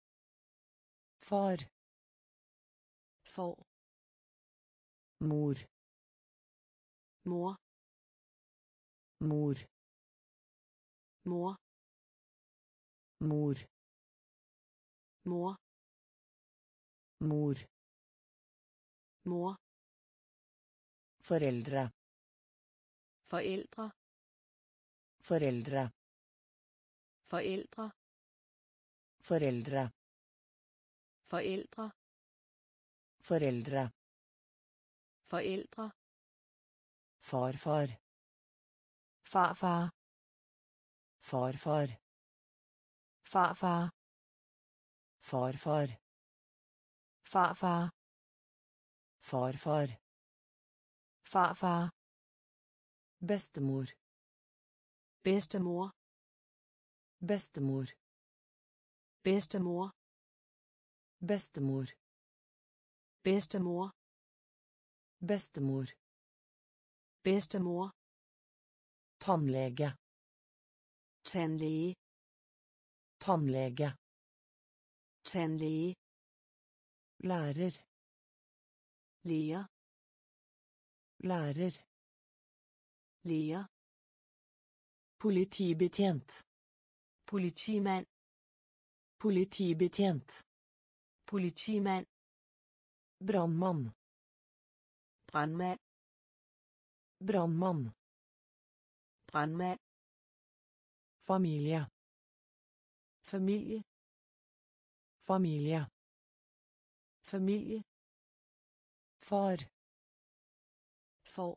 Far. For. Mor. Mor. Mor. Mor. Mor. Mor. Mor. Mor. Foreldre. Forældre. Foreldre. Forældre. Foreldre. Forældre. Foreldre. Forældre. Farfar. Farfar. Farfar. Farfar. Farfar. Farfar. Farfar. Farfar. Bestemor. Bedstemor. Bestemor. Bedstemor. Bestemor. Bedstemor. Bestemor. Bedstemor. Tannlege. Tandlæge. Tannlege. Tandlæge. Lærer. Lærer. Lærer. Lærer. Politibetjent. Politimand. Politibetjent. Politimand. Brandmann. Brandmand. Brandmann. Brandmand. Familie. Familie. Familie. Familie. Far. For.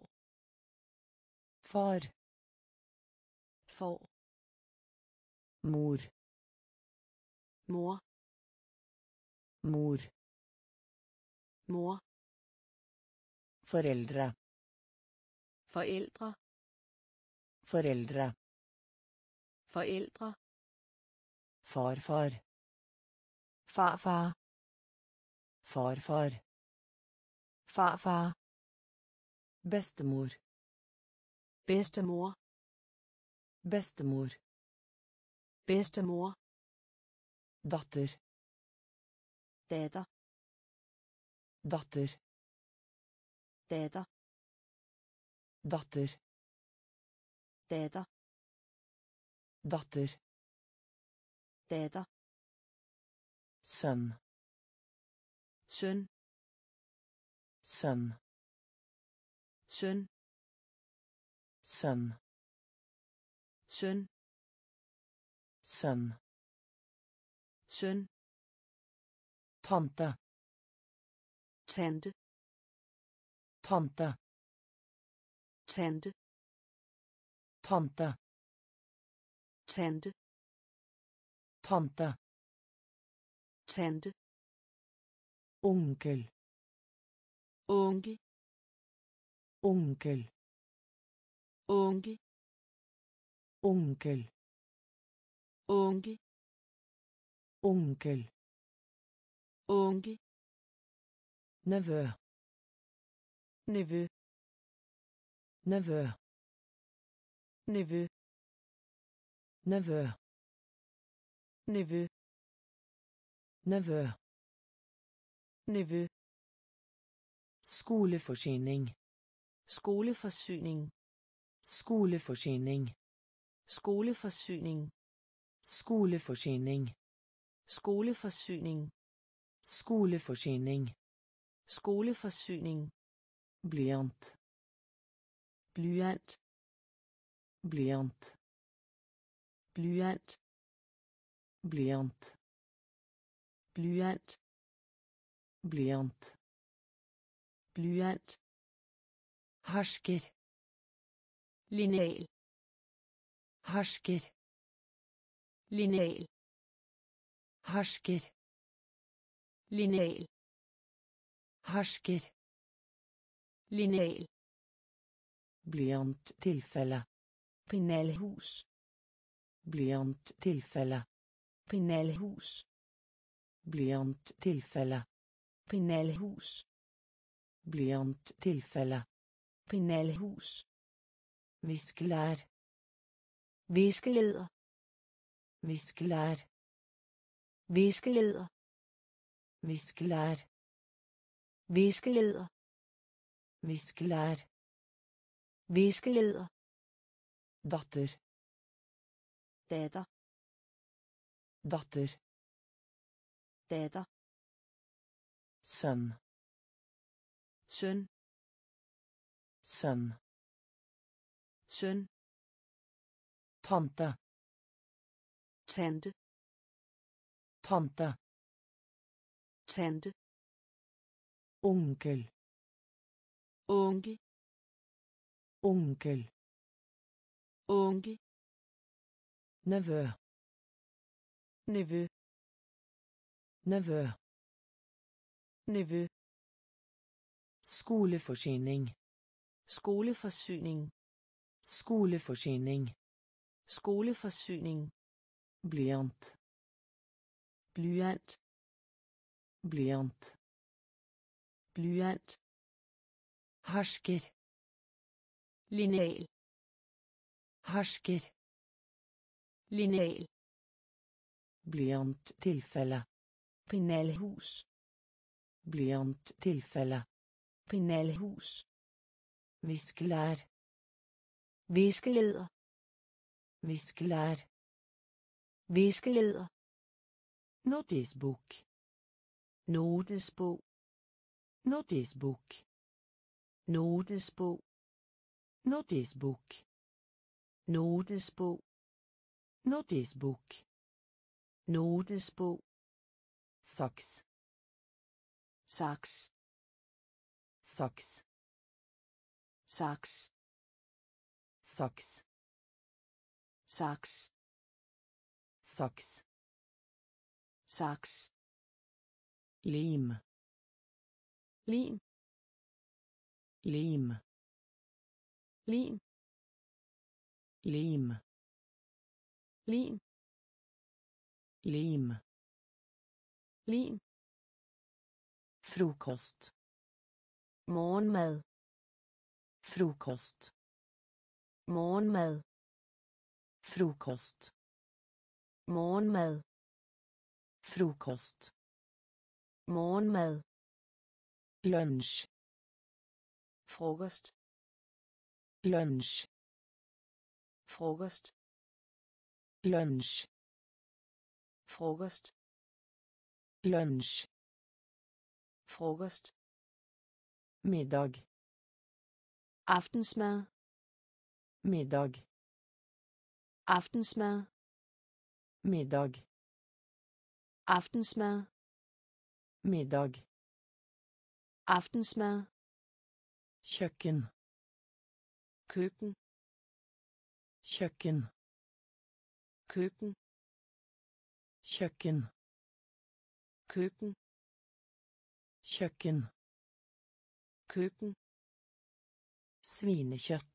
Far. For. Mor. Mor. Mor. Mor. Foreldre. Forældre. Foreldre. Forældre. Farfar. Farfar. Farfar. Farfar. Bestemor. Bedstemor. Bestemor. Bedstemor. Datter. Datter. Datter. Datter. Datter. Datter. Datter. Datter. Sønn. Søn. Sønn. Søn. Sønn. Søn. Sønn. Søn. Tante. Tante. Tante. Tante. Tante. Tante. Tante. Tante. Onkel. Onkel. Onkel. Onkel. Onkel. Onkel. Onkel. Onkel. Nevø. Nevø. Nevø. Nevø. Nevø. Nevø. Nevø. Nevø. Skoleforsyning. Skoleforsyning. Skoleforsyning. Skoleforsyning. Skoleforsyning. Skoleforsyning. Skoleforsyning. Skoleforsyning. Blyant. Blyant. Blyant. Blyant. Blyant. Blyant. Blyant. Blyant. Hersker. Lineal. Hersker. Lineal. Hersker. Lineal. Hersker. Lineal. Blyant tilfelle. Penalhus. Blyant tilfelle. Penalhus. Blyant tilfelle. Penalhus. Blyant tilfelle. Penalhus. Viskelær. Viskeleder. Viskelær. Viskeleder. Viskelær. Viskeleder. Viskelær. Viskeleder. Datter. Datter. Datter. Datter. Sønn. Søn. Sønn. Søn. Tante. Tante. Tante. Tante. Onkel. Onkel. Onkel. Onkel. Nevø. Nevø. Nevø. Nevø. Skoleforsyning. Skoleforsyning. Skoleforsyning. Skoleforsyning. Blyant. Blyant. Blyant. Blyant. Hersker. Lineal. Hersker. Lineal. Blyant tilfelle. Penalhus. Blyant tilfelle. Penalhus. Viskelær. Viskeleder. Viskelær. Viskeleder. Notisbok. Notesbog. Notisbok. Notesbog. Notisbok. Notesbog. Notisbok. Notesbog. Saks. Saks. Saks. Saks. Saks. Saks. Saks. Saks. Lim. Lim. Lim. Lim. Lim. Lim. Lim. Lim. Frokost. Morgenmad. Frokost. Morgenmad. Frokost. Morgenmad. Frokost. Morgenmad. Lunsj. Frokost. Lunsj. Frokost. Lunsj. Frokost. Lunsj. Frokost. Middag. Aftensmad. Middag. Aftensmad. Middag. Aftensmad. Middag. Aftensmad. Kjøkken. Køkken. Kjøkken. Køkken. Kjøkken. Køkken. Kjøkken. Køkken. Svinekjøtt.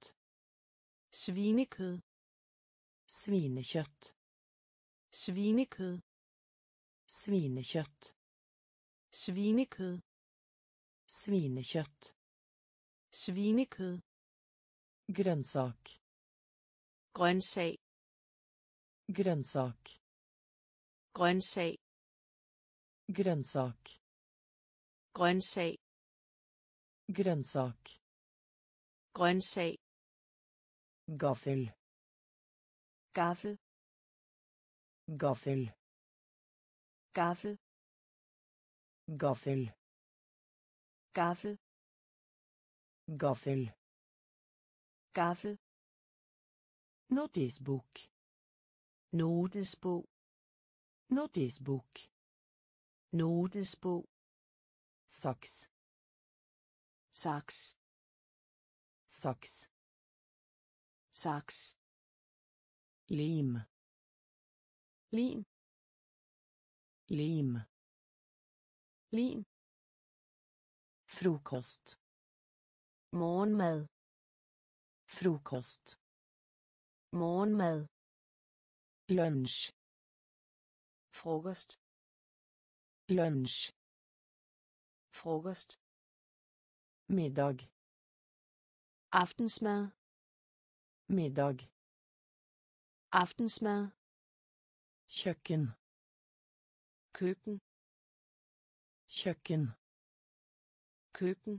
Svinekød. Svinekjøtt. Svinekød. Svinekjøtt. Svinekød. Svinekjøtt. Svinekød. Grønnsak. Grøntsag. Grønnsak. Grøntsag. Grønnsak. Grøntsag. Grønnsak. Grøntsag. Gaffel. Gaffel. Gaffel. Gaffel. Gaffel. Gaffel. Gaffel. Gaffel. Notisbok. Notesbog. Notisbok. Notesbog. Saks. Saks. Saks. Saks. Lim. Lim. Lim. Lim. Frokost. Morgenmad. Frokost. Morgenmad. Lunsj. Frokost. Lunsj. Frokost. Middag. Aftensmad. Middag. Aftensmad. Kjøkken. Køkken. Kjøkken. Køkken.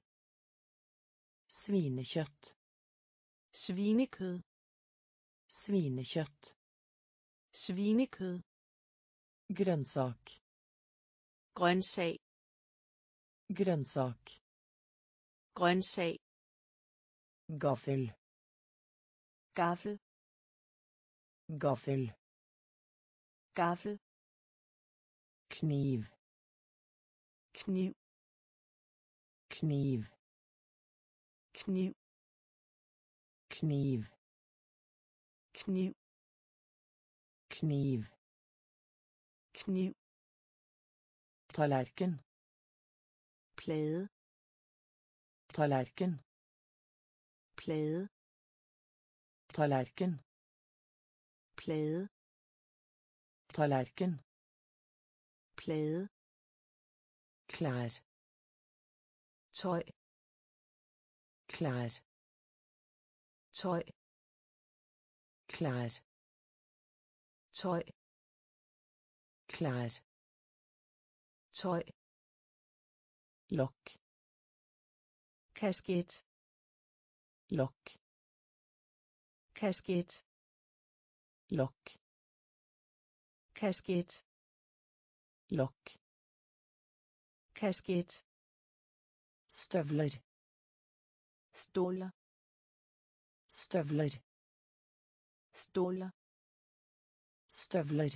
Svinekjøtt. Svinekød. Svinekjøtt. Svinekød. Grønnsak. Grøntsag. Grønnsak. Grøntsag. Gaffel. Gaffel. Gaffel. Gaffel. Kniv. Kniv. Kniv. Kniv. Kniv. Kniv. Kniv. Kniv. Tallerken. Plade. Tallerken. Plade. Tallerken. Plade. Tallerken. Plade. Klær. Tøj. Klær. Tøj. Klær. Tøj. Klær. Tøj. Lokk. Kasket. Lokk. Kasket. Lokk. Kasket. Lokk. Kasket. Støvler. Ståler. Støvler. Ståler. Støvler.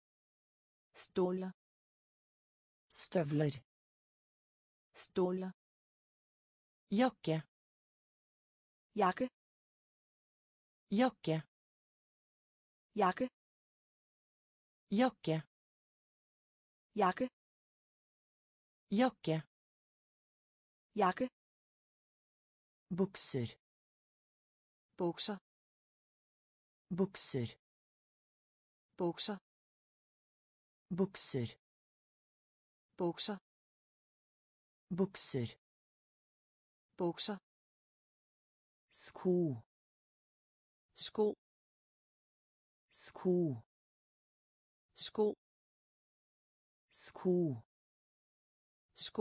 Ståler. Støvler. Ståler. Jakke. Jakke. Jakke. Jakke. Jakke. Jakke. Jakke. Jakke. Bukser. Bukser. Bukser. Bukser. Bukser. Bukser. Bukser. Bukser. Sko. Sko. Sko. Sko. Sko. Sko.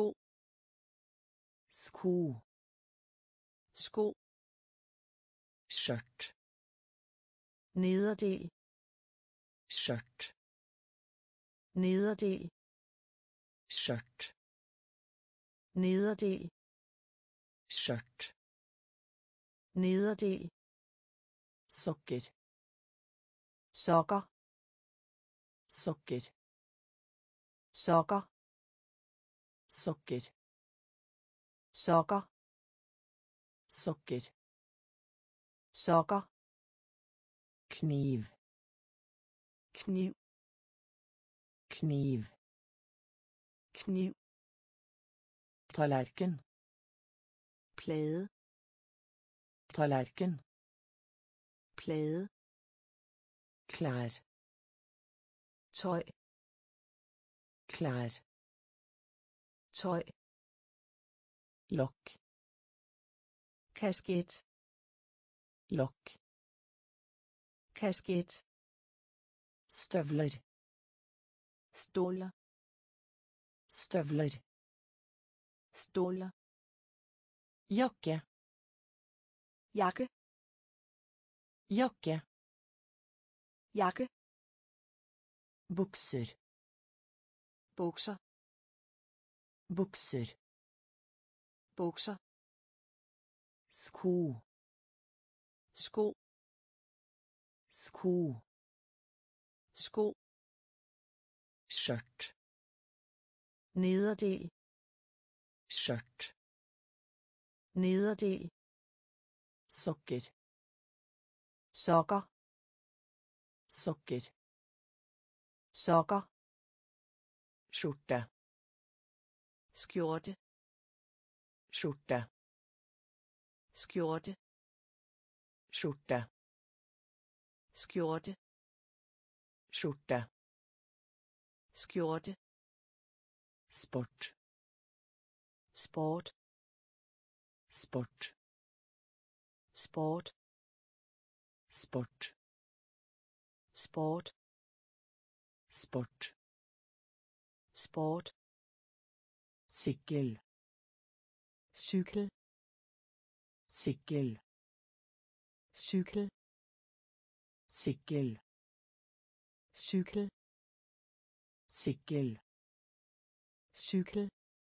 Sko. Sko. Skjørt. Nederdel. Skjørt. Nederdel. Skjørt. Nederdel. Skjørt. Nederdel. Sokker. Sokker. Sokker. Sokker. Sokker. Sokker. Sokker. Sokker. Kniv. Kniv. Kniv. Kniv. Tallerken. Plade. Tallerken. Plade. Klær. Tøj. Klær. tøj, Lokk. kasket, Lokk. kasket, Støvler. ståler, Støvler. ståler, Jakke. jakke, Jakke. jakke, Bukser. bukser, Bukser. bukser, Sko. sko, Sko. sko, Skjørt. nederdel, Skjørt. nederdel, Sokker. sokker, Sokker. sokker, Skjorte. skjorte, Skjorte. skjorte, Skjorte. skjorte, Skjorte. skjorte, Sport. sport, Sport. sport, Sport. sport, Sport. sport, Sykkel. cykel, Sykkel. cykel, Sykkel. cykel, Sykkel. cykel,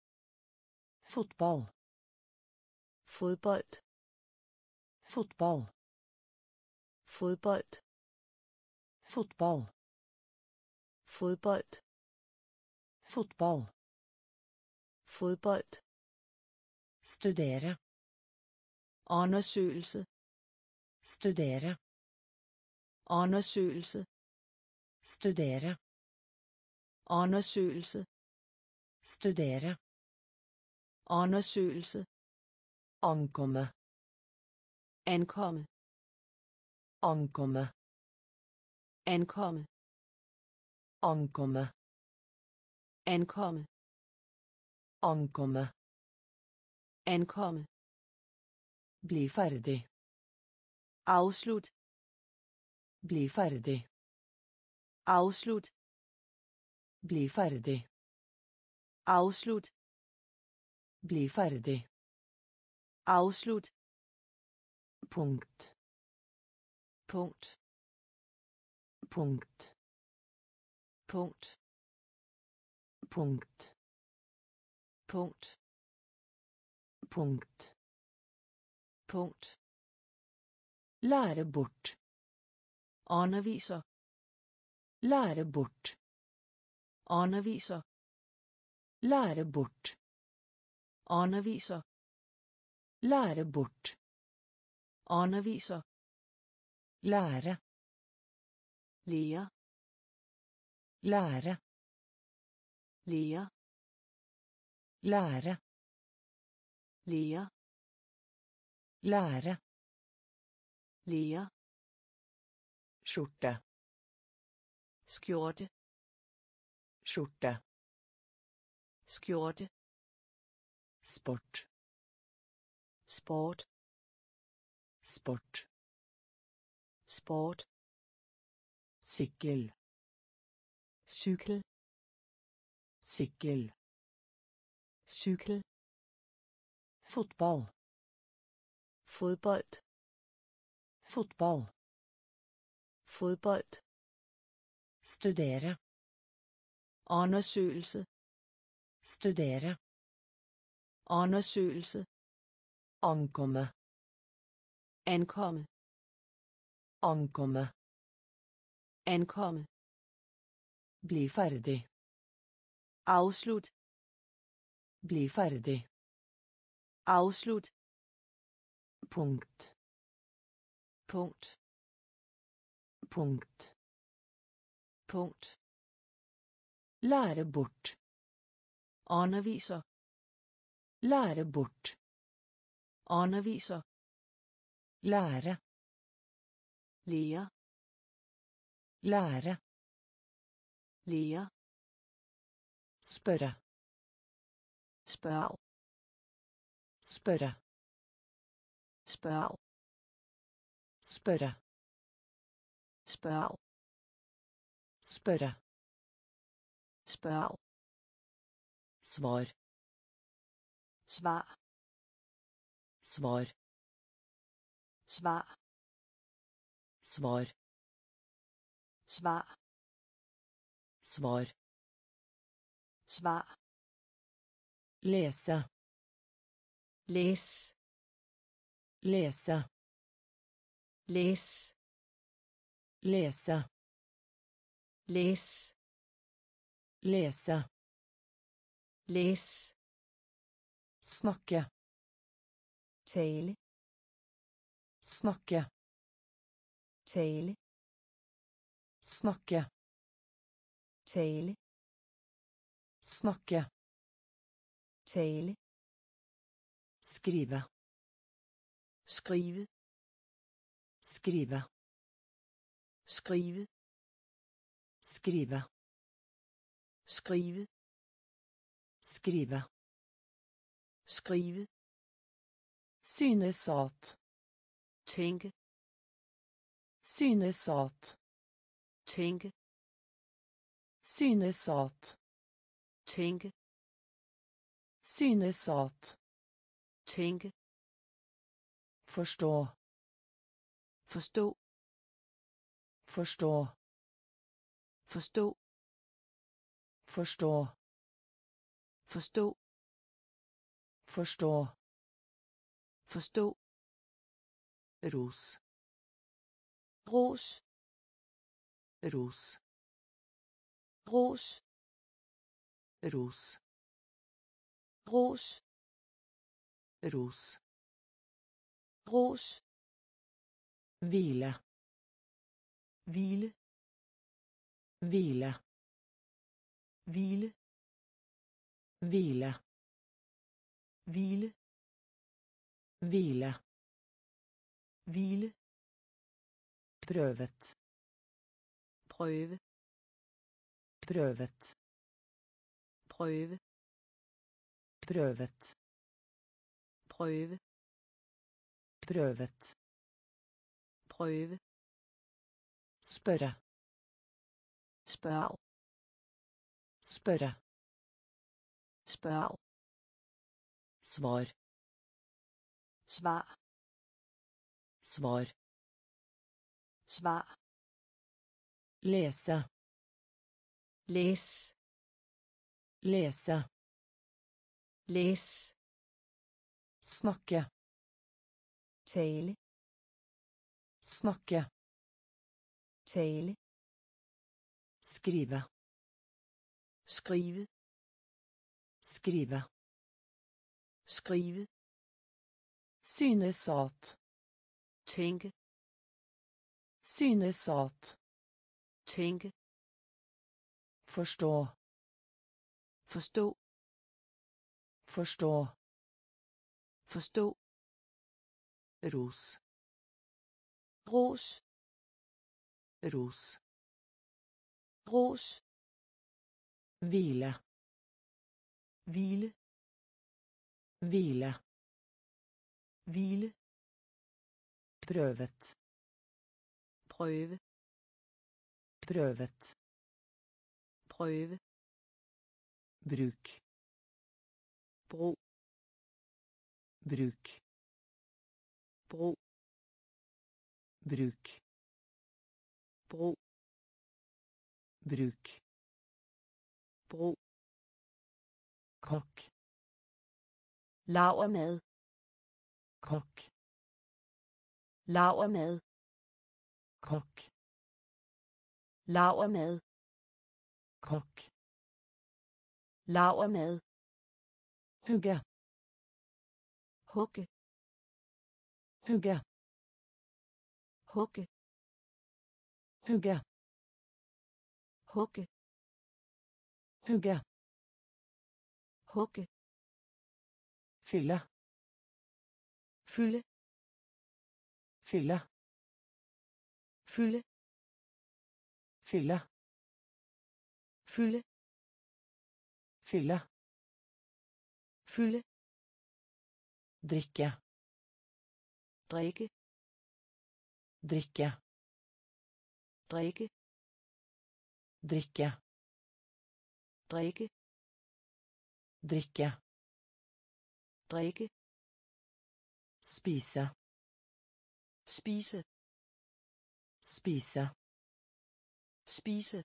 Fotball. fodbold, Fotball. fodbold, Fotball. fodbold, Fotball. fodbold, Studere. undersøgelse, Studere. undersøgelse, Studere. undersøgelse, Studere. undersøgelse, Ankomme. ankomme, Ankomme. ankomme, Ankomme. ankomme, Ankomme. ankomme, Bli ferdig. afslut, Bli ferdig. afslut, Bli ferdig. afslut, Bli ferdig. afslut, Punkt. punkt, Punkt. punkt, Punkt. punkt, Punkt. punkt, Lære bort. underviser, Lære bort. underviser, Lære bort. underviser, Lære bort. underviser, Lære. lærer, Lære. lærer, Lære. lærer, Lære. lærer, Skjorte. skjorte, Skjorte. skjorte, Sport. sport, Sport. sport, Sykkel. cykel, Sykkel. cykel, Fotball. fodbold, Fotball. fodbold, Studere. undersøgelse, Studere. undersøgelse, Ankomme. ankomme, Ankomme. ankomme, Bli ferdig. afslut, Bli ferdig. afslut, Punkt. punkt, Punkt. punkt, Lære bort. underviser, Lære bort. underviser, Lære. lærer, Lære. lærer, Spørre. Spørg. Spørre. Spørg. Spørre. Spørg. Spørre. Spørg. Svar. Svar. Svar. Svar. Svar. Svar. Svar. Svar. Lese. Læs. Lese. Læs. Lese. Læs. Lese. Læs. Snakke. Tale. Snakke. Tale. Snakke. Tale. Snakke. Tale. Skrive. Skrive. Skrive. Skrive. Skrive. Skrive. Skrive. Skrive. Synes at. Tænke. Synes at. Tænke. Synes at. Tænke. Synes at. Tænke. Forstå. Forstå. Forstå. Forstå. Forstå. Forstå. Forstå. Forstå. Ros. Ros. Ros. Ros. Ros. Ros. Ros. Ros. Hvile. Hvile. Hvile. Hvile. Hvile. Hvile. Hvile. Hvile. Prøvet. Prøve. Prøvet. Prøve. Prøvet. Prøve. Prøvet. Prøve. Spørre. Spørg. Spørre. Spørg. Svar. Svar. Svar. Svar. Lese. Læs. Lese. Læs. Snakke. Tale. Snakke. Tale. Skrive. Skrive. Skrive. Skrive. Synes at. Tænke. Synes at. Tænke. Forstå. Forstå. Forstå. Forstå. Ros. Ros. Ros. Ros. Hvile. Hvile. Hvile. Hvile. Prøvet. Prøve. Prøvet. Prøve. Bruk. Brug. Bruk. Brug. Bruk. Brug. Bruk. Brug. Kokk. Lavermad. Kokk. Lavermad. Kokk. Lavermad. Kokk. Lavermad. Hugge. Hugge. Hugge. Hugge. Hugge. Hugge. Hugge. Hugge. Fylle. Fylde. Fylle. Fylde. Fylle. Fylde. Fylle. fylde, Drikke. drikke, Drikke. drikke, Drikke. drikke, Drikke. drikke, Spise. spise, Spise. spise,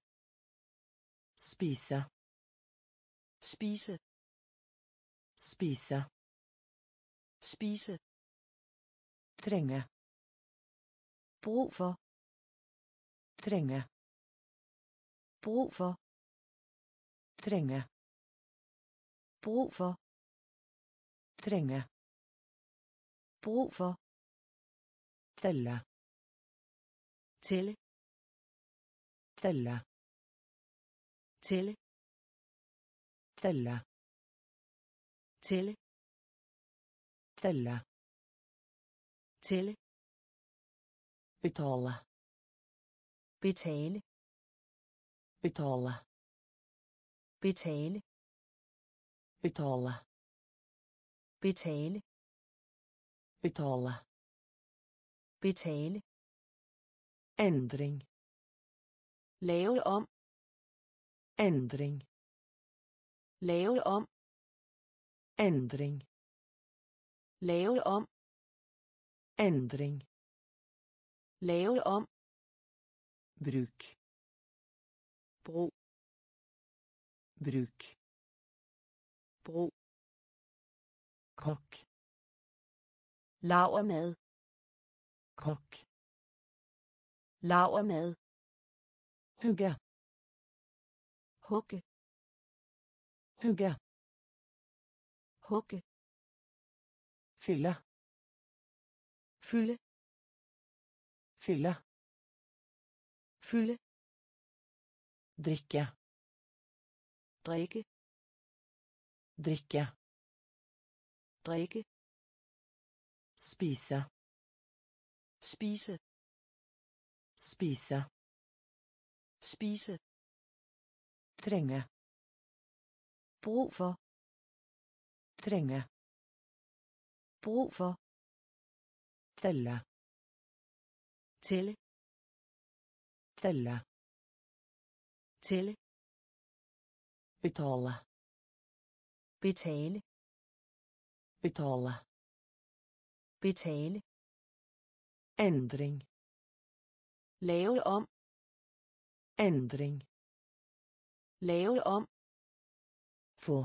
Spise. spise, Spise. spise, Trenge. brug for, Trenge. brug for, Trenge. brug for, Trenge. brug for, Telle. tælle, Telle. tælle, Telle. tælle, Telle. tælle, Betale. betale, Betale. betale, Betale. betale, Betale. betale, Endring. lave om, Endring. lave om, Endring. lave om, Endring. lave om, Bruk. brug, Bruk. brug, Kokk. lavermad, Kokk. lavermad, Hugge. hugge, Hugge. hugge, Fylle. fylde, Fylle. fylde, Drikke. drikke, Drikke. drikke, Spise. spise, Spise. spise, Trenge. brug for, Trenge. brug for, Telle. tælle, Telle. tælle, Betale. betale, Betale. betale, Endring. lave om, Endring. lave om, Få.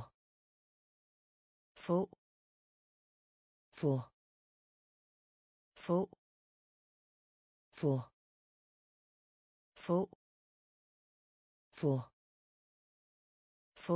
få, Få. få, Få. få, Få. få,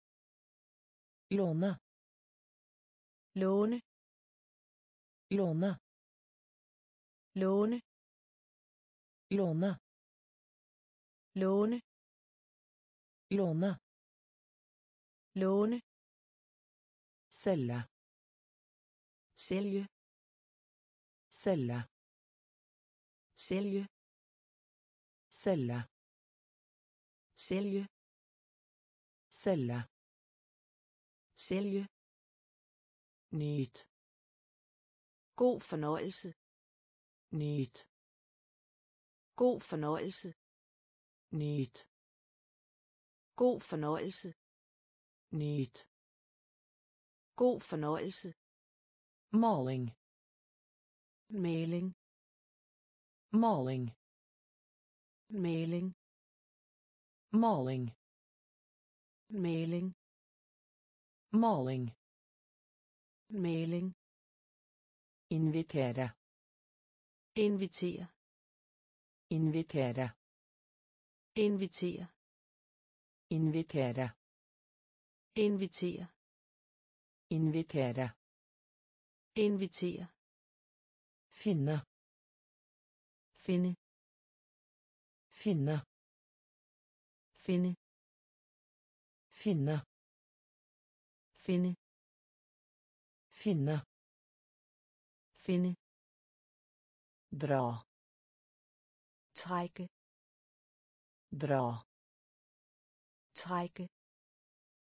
Låne. låne, Låne. låne, Låne. låne, Låne. låne, Selge. sælge, Selge. sælge, Selge. sælge, Selge. sælge, Nyt. god fornøjelse, Nyt. god fornøjelse, Nyt. god fornøjelse, Nyt. god fornøjelse, Maling. maling, Maling. maling, Maling. maling, Maling. maling, Invitere. invitere, Invitere. invitere, Invitere. invitere, Invitere. invitere, Finne. finde, Finne. finde, Finne. finde, Finne. finde, Dra. trække, Dra. trække,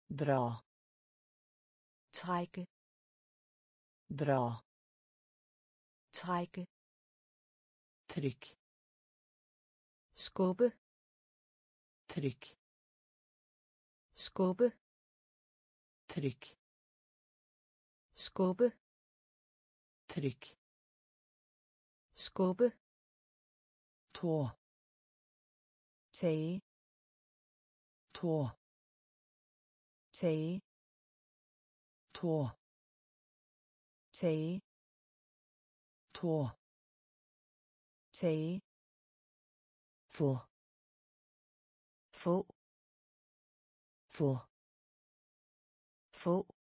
Dra. trække, Dra. trække, Trykk. skubbe, Trykk. skubbe, Trykk. skubbe, Trykk. skubbe, Tå. tage, Tå. tage, Tå. tage, Tå. tage, Få. få, Få. få,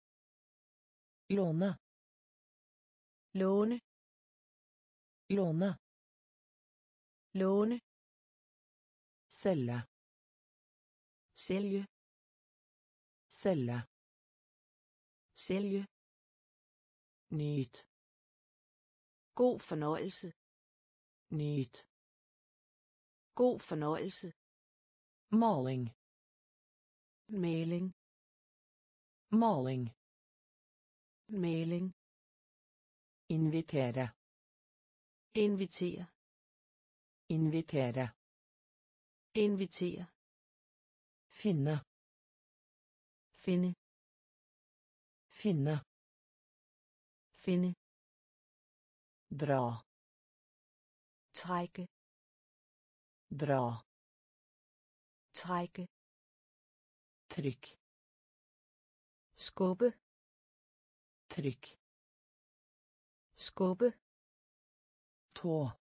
Låne. låne, Låne. låne, Selge. sælge, Selge. sælge, Nyt. god fornøjelse, Nyt. god fornøjelse, Maling. maling, Maling. maling, Invitere. invitere, Invitere. invitere, Finne. finde, Finne. finde, Dra. trække, Dra. trække, Trykk. skubbe, Trykk. skubbe, Tå.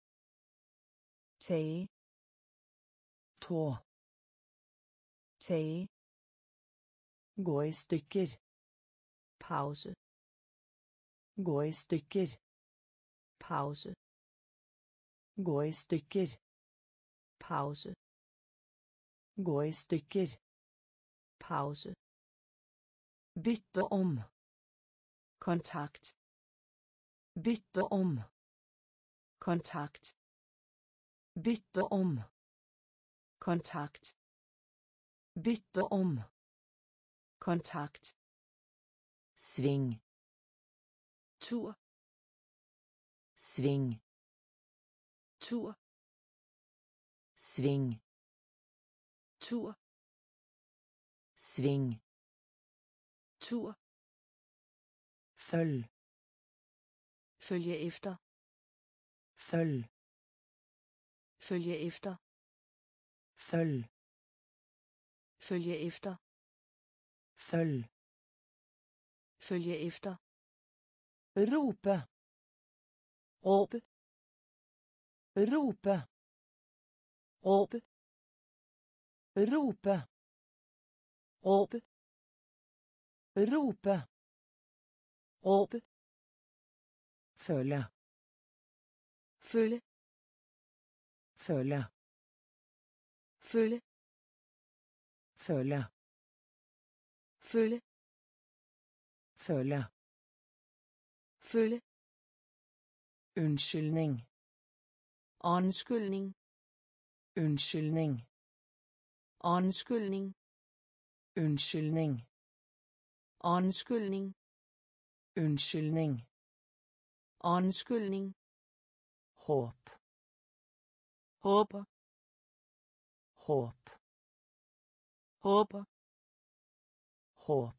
tage, Tå. tage, Gå i stykker. pause, Gå i stykker. pause, Gå i stykker. pause, Gå i stykker. pause, Bytte om. kontakt, Bytte om. kontakt, Bytte om. kontakt, Bytte om. kontakt, Sving. tur, Sving. tur, Sving. tur, Sving. tur, Følg. følge efter, Følg. følge efter, Følg. følge efter, Følg. følge efter, Rope. råbe, Rope. råbe, Rope. råbe, Rope. råbe, Føle. følge, Føle. følge, Føle. følge, Føle. følge, Unnskyldning. undskyldning, Unnskyldning. undskyldning, Unnskyldning. undskyldning, Unnskyldning. undskyldning, Håp. håber, Håp. håber, Håp.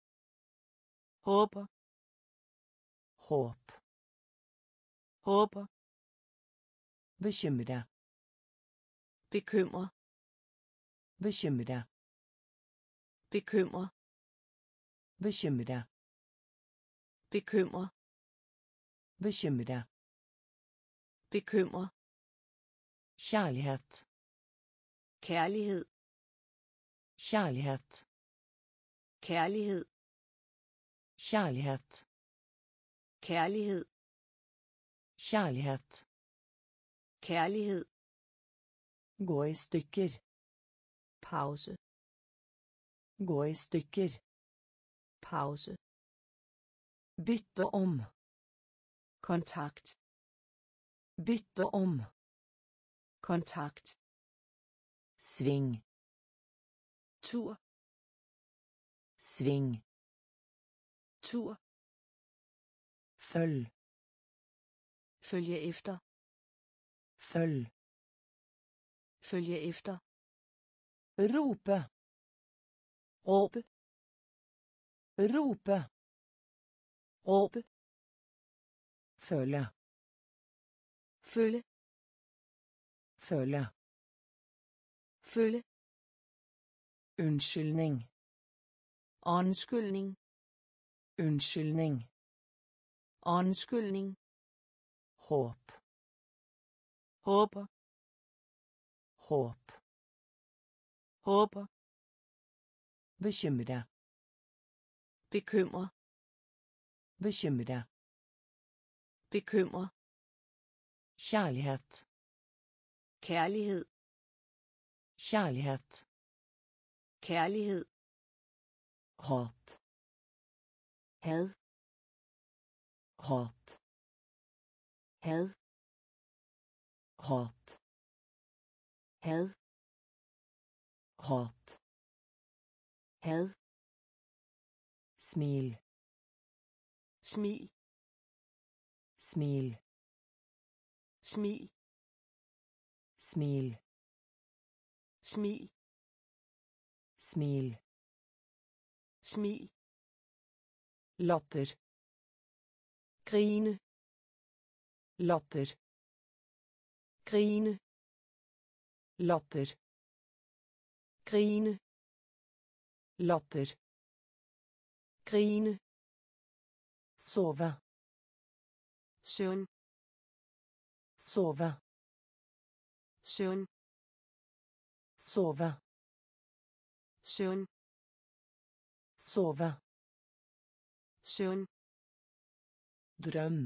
håber, Håp. håber, Bekymre. bekymre, Bekymre. bekymre, Bekymre. bekymre, Bekymre. bekymre, Kjærlighet. kærlighed, Kjærlighet. kærlighed, Kjærlighet. kærlighed, Kjærlighet. kærlighed, Gå i stykker. pause, Gå i stykker. pause, Bytte om. kontakt, Bytte om. kontakt, Sving. tur, Sving. Tur. Følg. Følge efter. Følg. Følge efter. Rope. Råbe. Rope. Råbe. Føle. Følge. Føle. Følge. Unnskyldning. Undskyldning. Unnskyldning. Undskyldning. Håp. Håber. Håp. Håber. Bekymre. Bekymre. Bekymre. Bekymre. Kjærlighet. Kærlighed. Kjærlighet. Kærlighed. Hat. Had. Hat. Had. Hat. Had. Hat. Had. Smil. Smil. Smil. Smil. Smil. Smil. Smil. Smil. Latter. Grine. Latter. Grine. Latter. Grine. Latter. Grine. Sove. Søvn. Sove. Søvn. Sove. Søvn. Sove. Søvn. Drøm.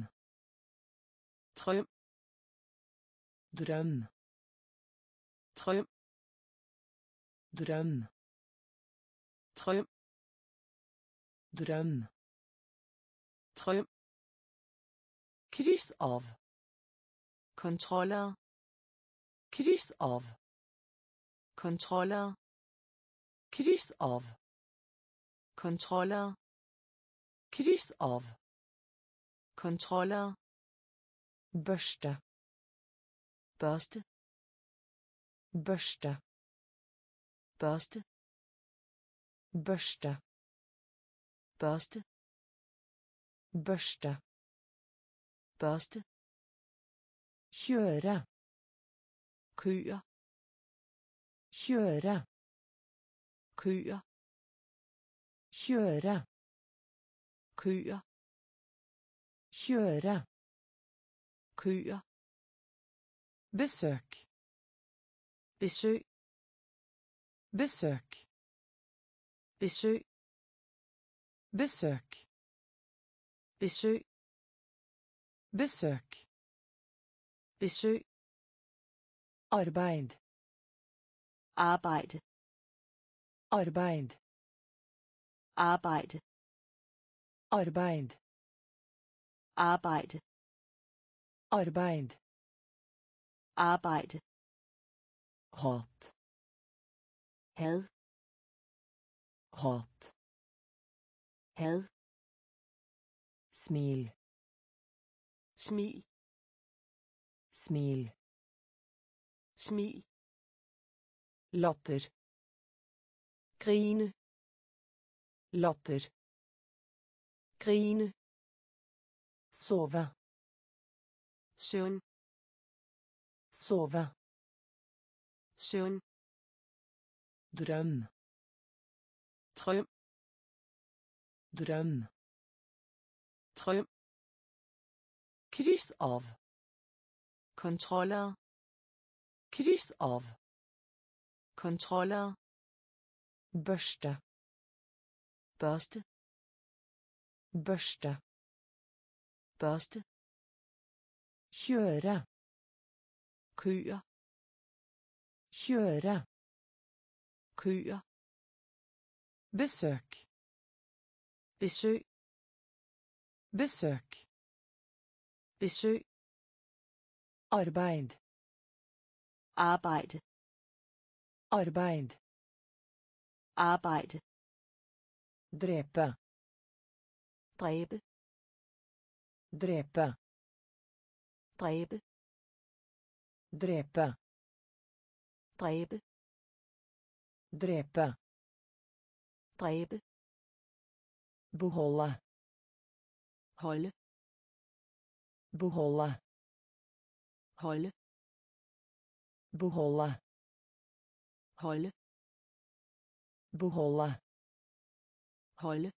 Drøm. Drøm. Drøm. Drøm. Drøm. Drøm. Drøm. Kryss av. Kontroller. Kryss av. Kontroller. Kryss av. Kontroller. Kryss av. Kontroller. Børste. Børste. Børste. Børste. Børste. Børste. Børste. Børste. Kjøre. Køer. Kjøre. Køer. Kjøre. Køer. Kjøre. Køer. Besøk. Besøg. Besøk. Besøg. Besøk. Besøg. Besøk. Besøg. Arbeid. Arbejde. Arbeid. Arbejde. Arbeid. Arbejde. Arbeid. Arbejde. Hat. Had. Hat. Had. Smil. Smil. Smil. Smil. Latter. Grine. Latter. Grine. Sove. Søvn. Sove. Søvn. Drøm. Drøm. Drøm. Drøm. Kryss av. Kontroller. Kryss av. Kontroller. Børste. Børste. Børste. Børste. Kjøre. Køer. Kjøre. Køer. Besøk. Besøg. Besøk. Besøg. Arbeid. Arbejde. Arbeid. Arbejde. Drepe. dræbe, Drepe. dræbe, Drepe. dræbe, Drepe. dræbe, Beholde. holde, Beholde. holde, Beholde. holde, Beholde. holde,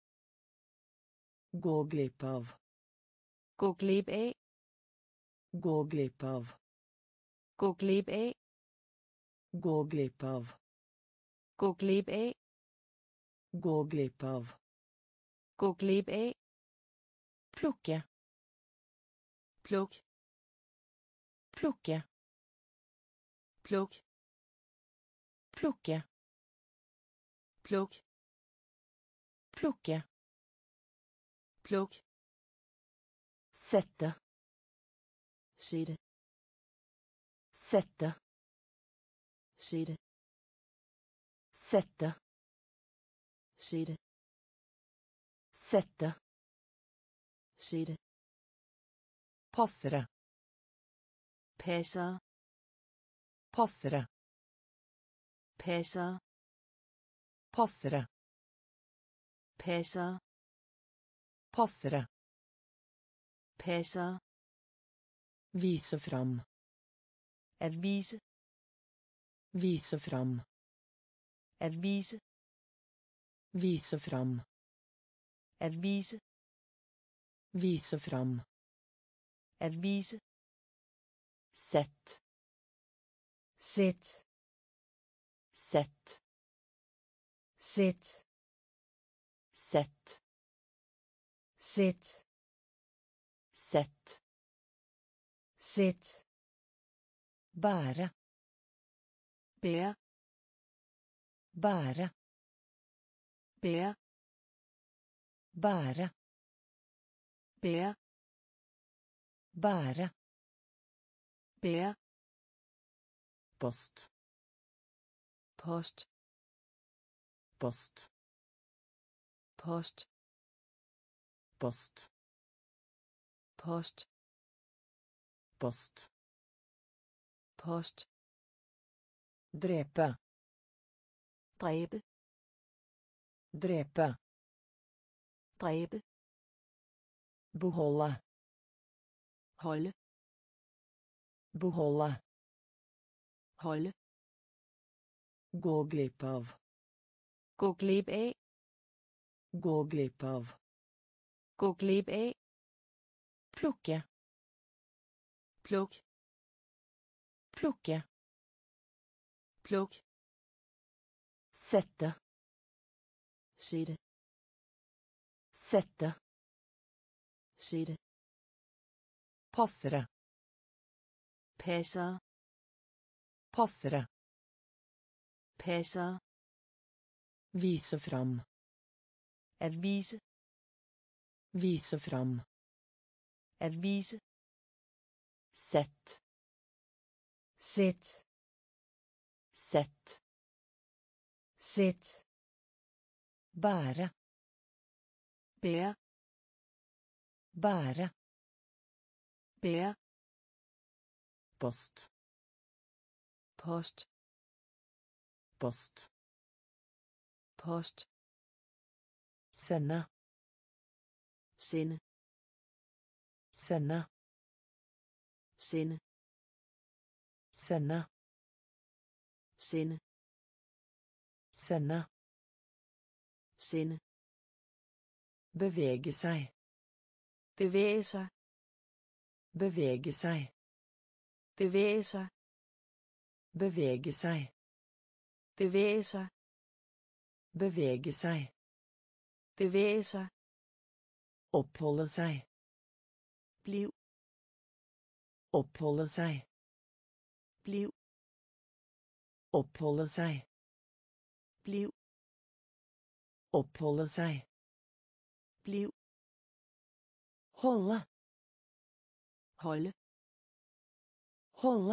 Gå glipp av. gå glip af, Gå glipp av. gå glip af, Gå glipp av. gå glip af, Gå glipp av. gå glip af, Plukke. pluk, Plukke. pluk, Plukke. pluk, Plukke. pluk, Sette. sætte, Sette. sætte, Sette. sætte, Sette. sætte, Passere. passer, Passere. passer, Passere. passer, Passere. passer, Vise fram. at vise, Vise fram. at vise, Vise fram. at vise, Vise fram. at vise, Sett. sæt, Sett. sæt, Sett. sæt, Sett. sæt, Bære. bær, Bære. bær, Bære. bær, Bære. bær, Post. post, Post. post, Post. post, Post. post, Drepe. dræbe, Drepe. dræbe, Beholde. holde, Beholde. holde, Gå glipp av. gå glip af, Gå glipp av. gå glip af, Plukke. pluk, Plukke. pluk, Sette. sætte, Sette. sætte, Passere. passer, Passere. passer, Vise fram. at vise, Vise fram. at vise, Sett. sæt, Sett. sæt, Bære. bær, Bære. bær, Post. post, Post. post, Sende. sende, Sende. sende, Sende. sende, Sende. sende, Bevege seg. bevæge sig, Bevege seg. bevæge sig, Bevege seg. bevæge sig, Bevege seg. bevæge sig, Oppholde seg. bliv, Oppholde seg. bliv, Oppholde seg. bliv, Oppholde seg. bliv, Holde. holde, Holde.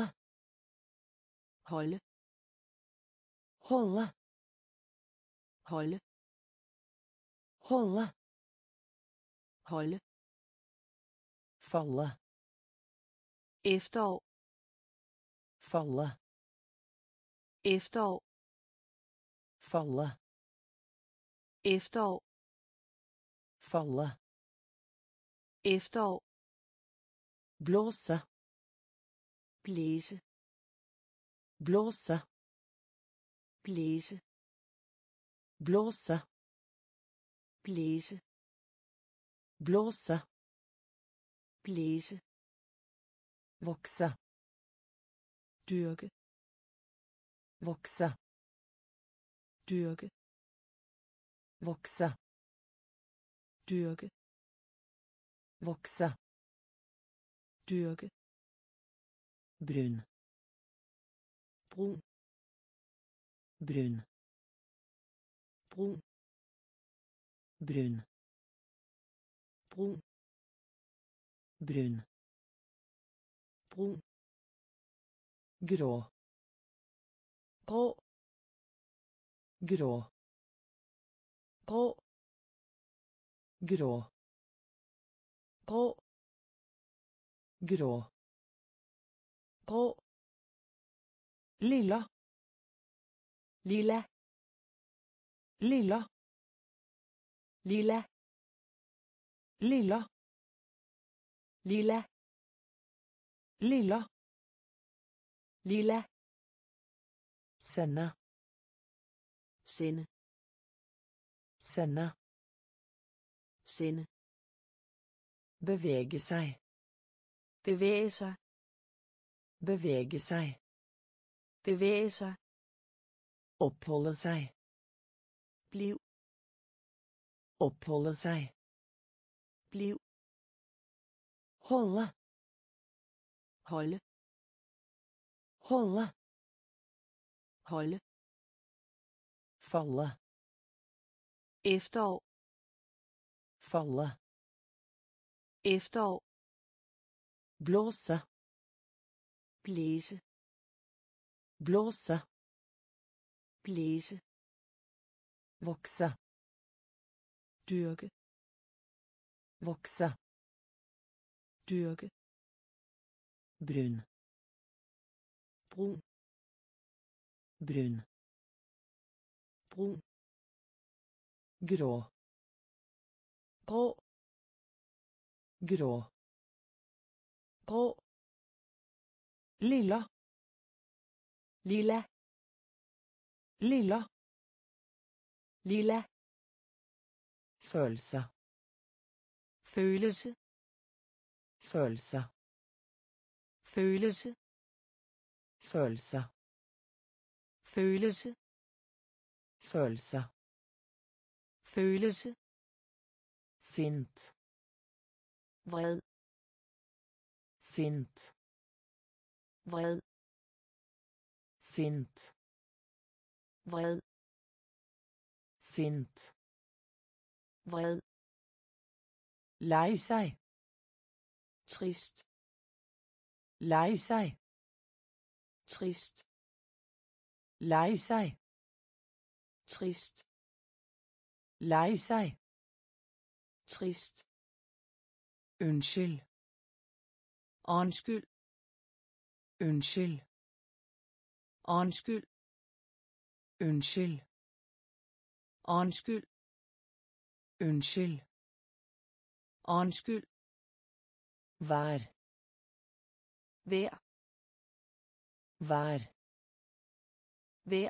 holde, Holde. holde, Holde. Holde. Falle. Efterår. Falle. Efterår. Falle. Efterår. Falle. Efterår. Blåse. Blæse. Blåse. Blæse. Blåse. Blæse. Blåse. Blæse. Vokse. Dyrke. Vokse. Dyrke. Vokse. Dyrke. Vokse. Dyrke. Brun. Brun. Brun. Brun. Brun. Brun. Brun. Brun. Grå. Grå. Grå. Grå. Grå. Grå. Grå. Grå. Lilla. Lilla. Lilla. Lilla. Lilla. Lilla. Lilla. Lilla. Sende. Sende. Sende. Sende. Bevege seg. Bevæge sig. Bevege seg. Bevæge sig. Oppholde seg. Bliv. Oppholde seg. Bliv. Holde. Holde. Holde. Holde. Falle. Efterår. Falle. Efterår. Blåse. Blæse. Blåse. Blæse. Vokse. Dyrke. Vokse. Dyrke. Brun. Brun. Brun. Brun. Grå. Grå. Grå. Grå. Lilla. Lilla. Lilla. Lilla. Følelse. Følelse. Følelse. Følelse. Følelse. Følelse. Følelse. Følelse. Sint. Vred. Sint. Vred. Sint. Vred. Sint. Vred. Lei seg. Trist. Lei seg. Trist. Lei seg. Trist. Lei seg. Trist. Unnskyld. Undskyld. Unnskyld. Undskyld. Unnskyld. Undskyld. Unnskyld. Undskyld. Vær. Vær. Vær. Vær.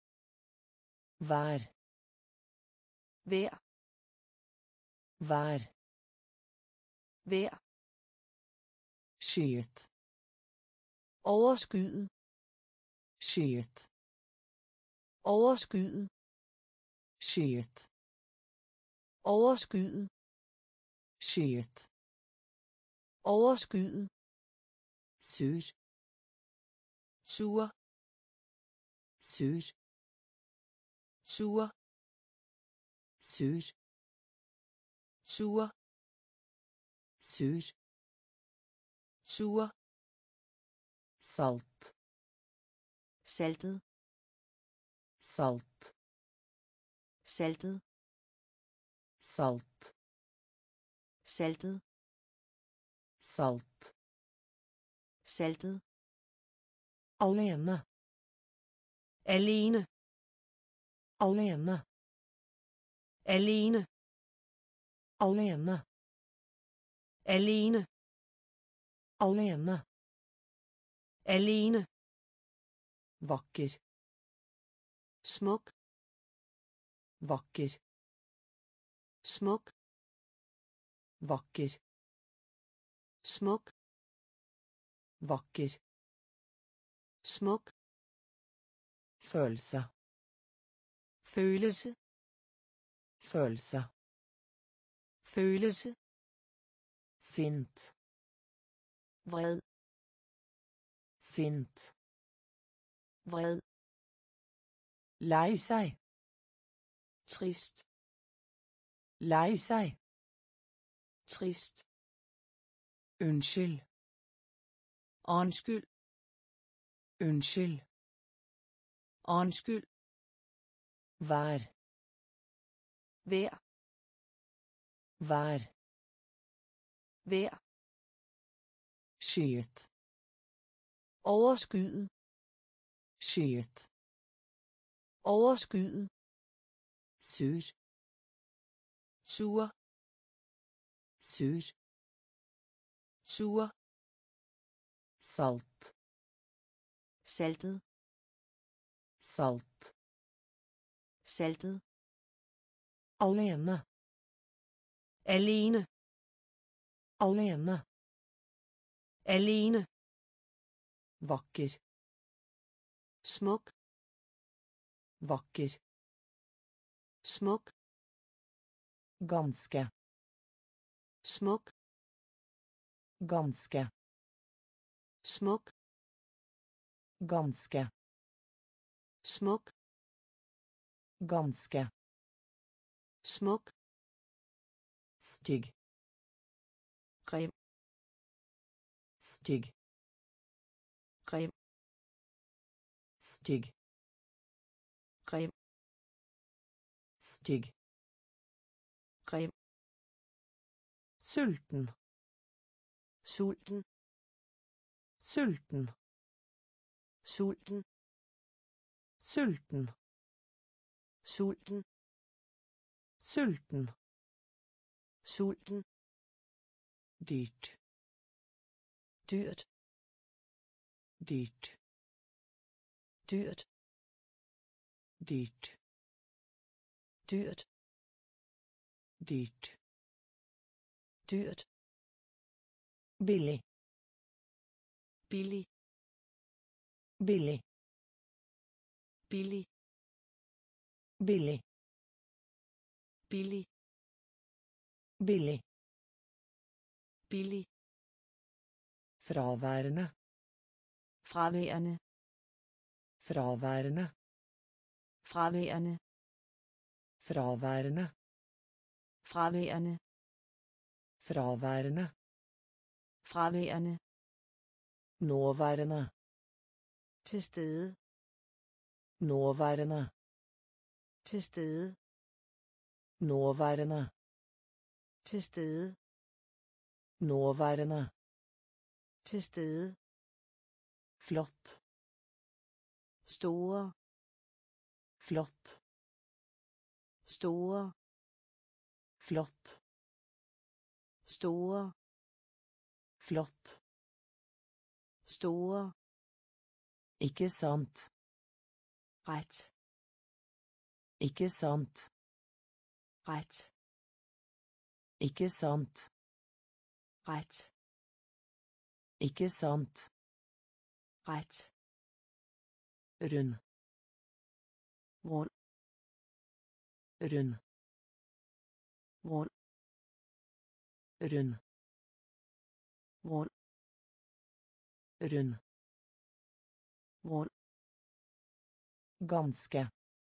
Vær. Vær. Vær. Vær. Skyet. Overskyet. Skyet. Overskyet. Skyet. Overskyet. Skyet. Overskyet. Sur. Sur. Sur. Sur. Sur. Sur. Sur. Sur. Salt. Saltet. Salt. Saltet. Salt. saltet, Salt. saltet, Alene. alene, Alene. alene, Alene. alene, Alene. alene, Vakker. smuk, Vakker. smuk, Vakker. smuk, Vakker. smuk, Følelse. følelse, Følelse. følelse, Sint. vred, Sint. vred, Lei seg. trist, Lei seg. trist, Unnskyld. undskyld, Unnskyld. undskyld, Vær. vær, Vær. vær, Skyet. overskyet, Skyet. overskyet, Sur. sur, Sur. sur, Salt. saltet, Salt. saltet, Alene. alene, Alene. alene, Vakker. smuk, Vakker. smuk, Ganske. smuk, Ganske. smuk, Ganske. smuk, Ganske. smuk, Stygg. grim, Stygg. grim, Stygg. grim, Stygg. grim, Sulten. sulten, Sulten. sulten, Sulten. sulten, Sulten. sulten, Dyrt. dyrt, Dyrt. dyrt, Dyrt. dyrt, Dyrt. dyrt, Billig. billig, Billig. billig, Billig. billig, Billig. billig, Fraværende. fraværende, Fraværende. fraværende, Fraværende. fraværende, Fraværende. fraværende, Nåværende. til stede, Nåværende. til stede, Nåværende. til stede, Nåværende. til stede, Flott. store, Flott. store, Flott. store, Flott. store, Ikke sant. ret, Ikke sant. ret, Ikke sant. ret, Ikke sant. ret, Rund. rund, Rund. rund, Rund. rund, Rund. rund, Ganske.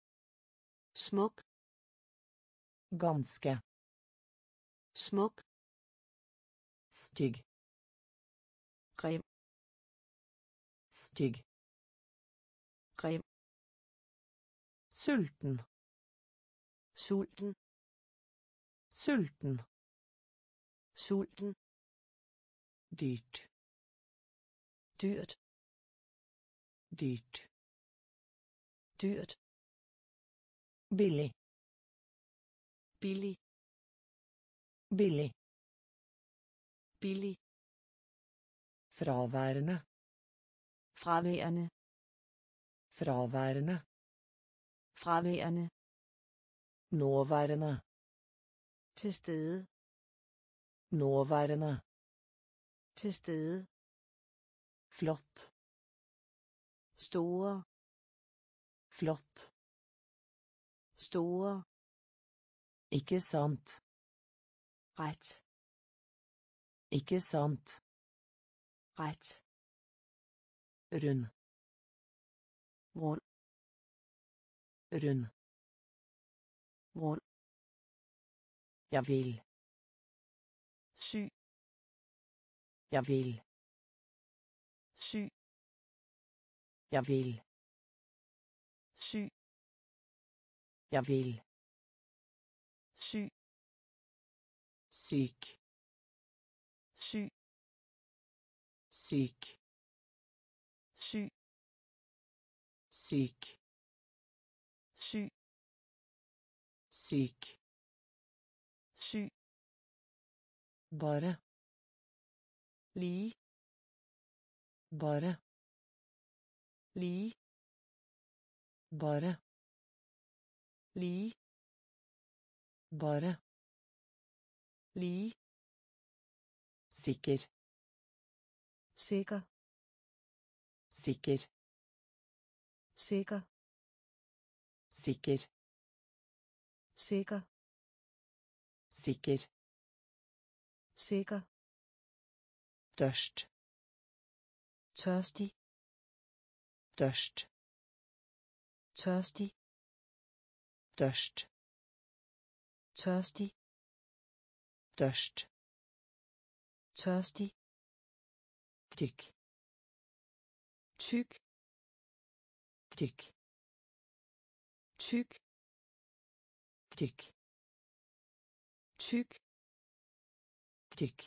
smuk, Ganske. smuk, Stygg. grim, Stygg. grim, Sulten. sulten, Sulten. Sulten. Dyrt. Dyrt. Dyrt. Dyrt. Billig. Billig. Billig. Billig. Fraværende. Fraværende. Fraværende. Fraværende. Nåværende. Til stede. Nåværende. Til stede. Flott. Store. Flott. Store. Ikke sant. Ret. Ikke sant. Ret. Rund. Rund. Rund. Rund. Jeg vil. Syg. Jeg vil. Syg. Jeg vil. Syg. Jeg vil. Syg. Syk. Syg. Syk. Syg. Syk. Syg. Syk. Syg. Bare. Lige. Bare. Lige. Bare. Lige. Bare. Lige. Sikker. Sikker. Sikker. Sikker. Sikker. Sikker. Sikker. Sikker. Tørst. Tørstig. Tørst. Tørstig. Tørst. Tørstig. Tørst. Tørstig. Tykk. Tyk. Tykk. Tyk. Tykk. Tyk. Tykk.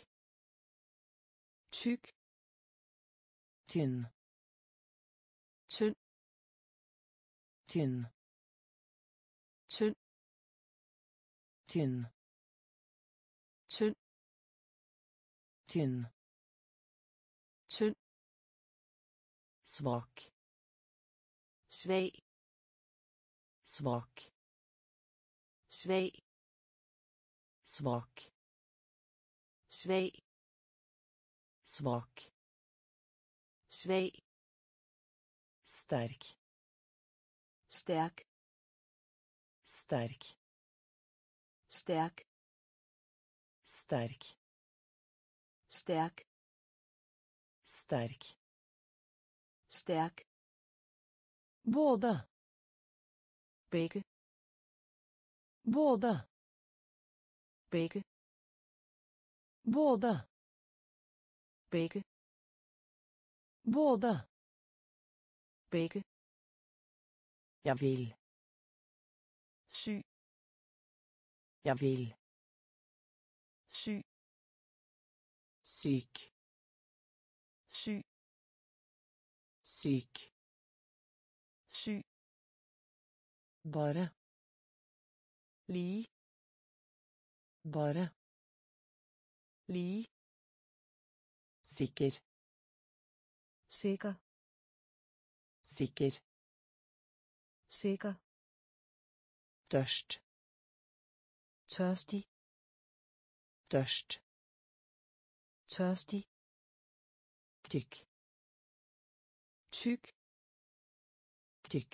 Tyk. Tynn. Tynd. Tynn. Tynd. Tynn. Tynd. Tynn. Tynd. Svak. Svag. Svak. Svag. Svak. Svag. Svak. Svag. Sterk. Stærk. Sterk. Stærk. Sterk. Stærk. Sterk. Stærk. Både. Begge. Både. Begge. Både. Begge. Både. Begge. Jeg vil. Syg. Jeg vil. Syg. Syk. Syg. Syk. Syg. Bare. Lige. Bare. Lige. Sikker. Sikker. Sikker. Sikker. Tørst. Tørstig. Tørst. Tørstig. Tykk. Tyk. Tykk.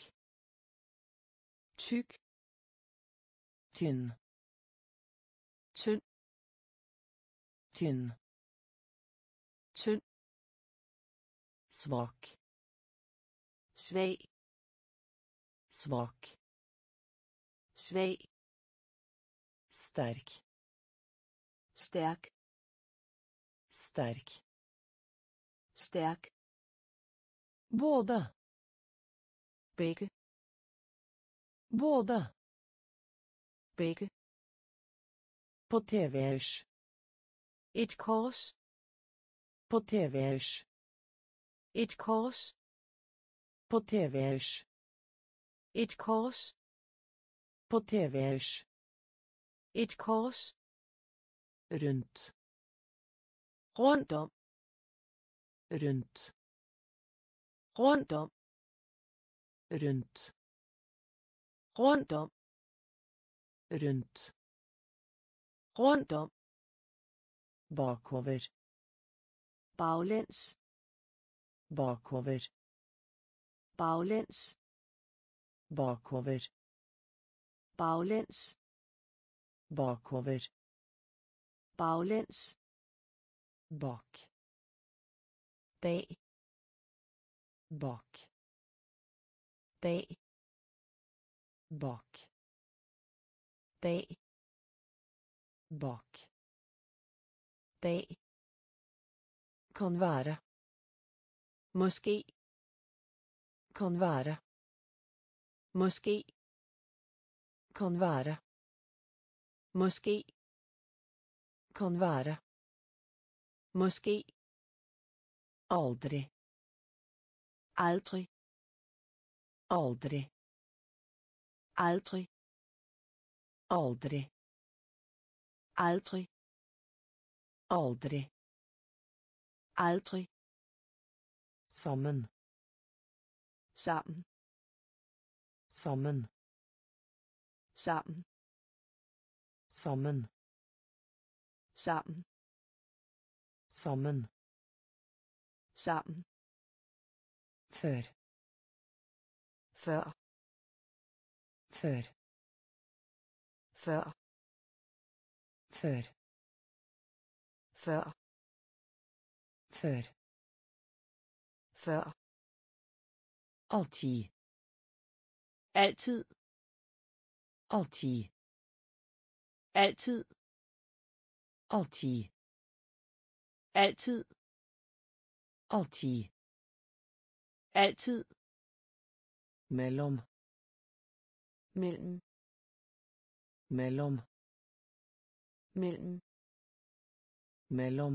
Tyk. Tynn. Tynd. Tynn. Tynd. Svak. Svag. Svak. Svag. Sterk. Stærk. Sterk. Stærk. Både. Begge. Både. Begge. På tvers. Et kors. På tvers. Et kors. På tvers. Et kors. På tvers. Et kors. Rundt. Rundt om. Rundt. Rundt om. Rundt. Rundt om. Rundt. Rundt om. Bakover. Baglæns. Bakover. Baglæns. Bakover. Baglæns. Bakover. Baglæns. Bak. Bag. Bak. Bag. Bak. Bag. Bak. Bag. Kan være. Måske. Kan være. Måske. Kan være. Måske. Kan være. Måske. Aldri. Aldrig. Aldri. Aldrig. Aldri. Aldrig. Aldri. Aldrig. Sammen. Sammen. Sammen. Sammen. Sammen. Sammen. Sammen. Sammen. Før. Før. Før. Før. Før. Før. Før. Før. Alltid. Altid. Alltid. Altid. Alltid. Altid. Alltid. Altid. Mellom. Mellem. Mellom. Mellem. Mellom.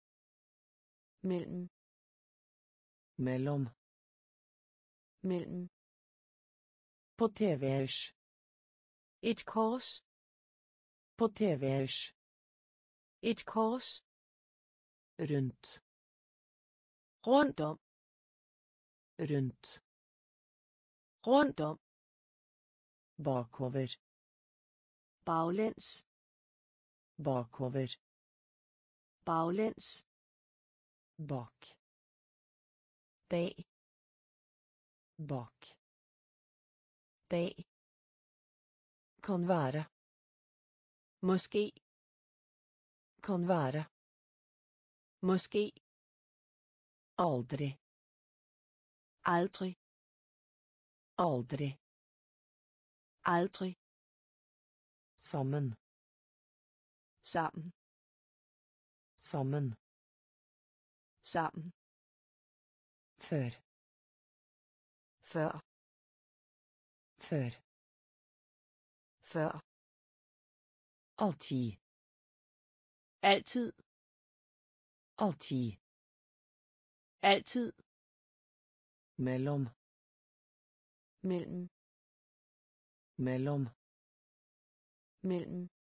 Mellem. Mellom. Mellem. På tvers. Et kors. På tvers. Et kors. Rundt. Rundt om. Rundt. Rundt om. Bakover. Baglæns. Bakover. Baglæns. Bak. Bag. Bak. Bag. Kan være. Måske. Kan være. Måske. Aldri. Aldrig. Aldri. Aldrig. Sammen. Sammen. Sammen. Sammen. Før. Før. Før. Før. Alltid. Altid. Alltid. Altid. Mellom. Mellem. Mellom. Mellem.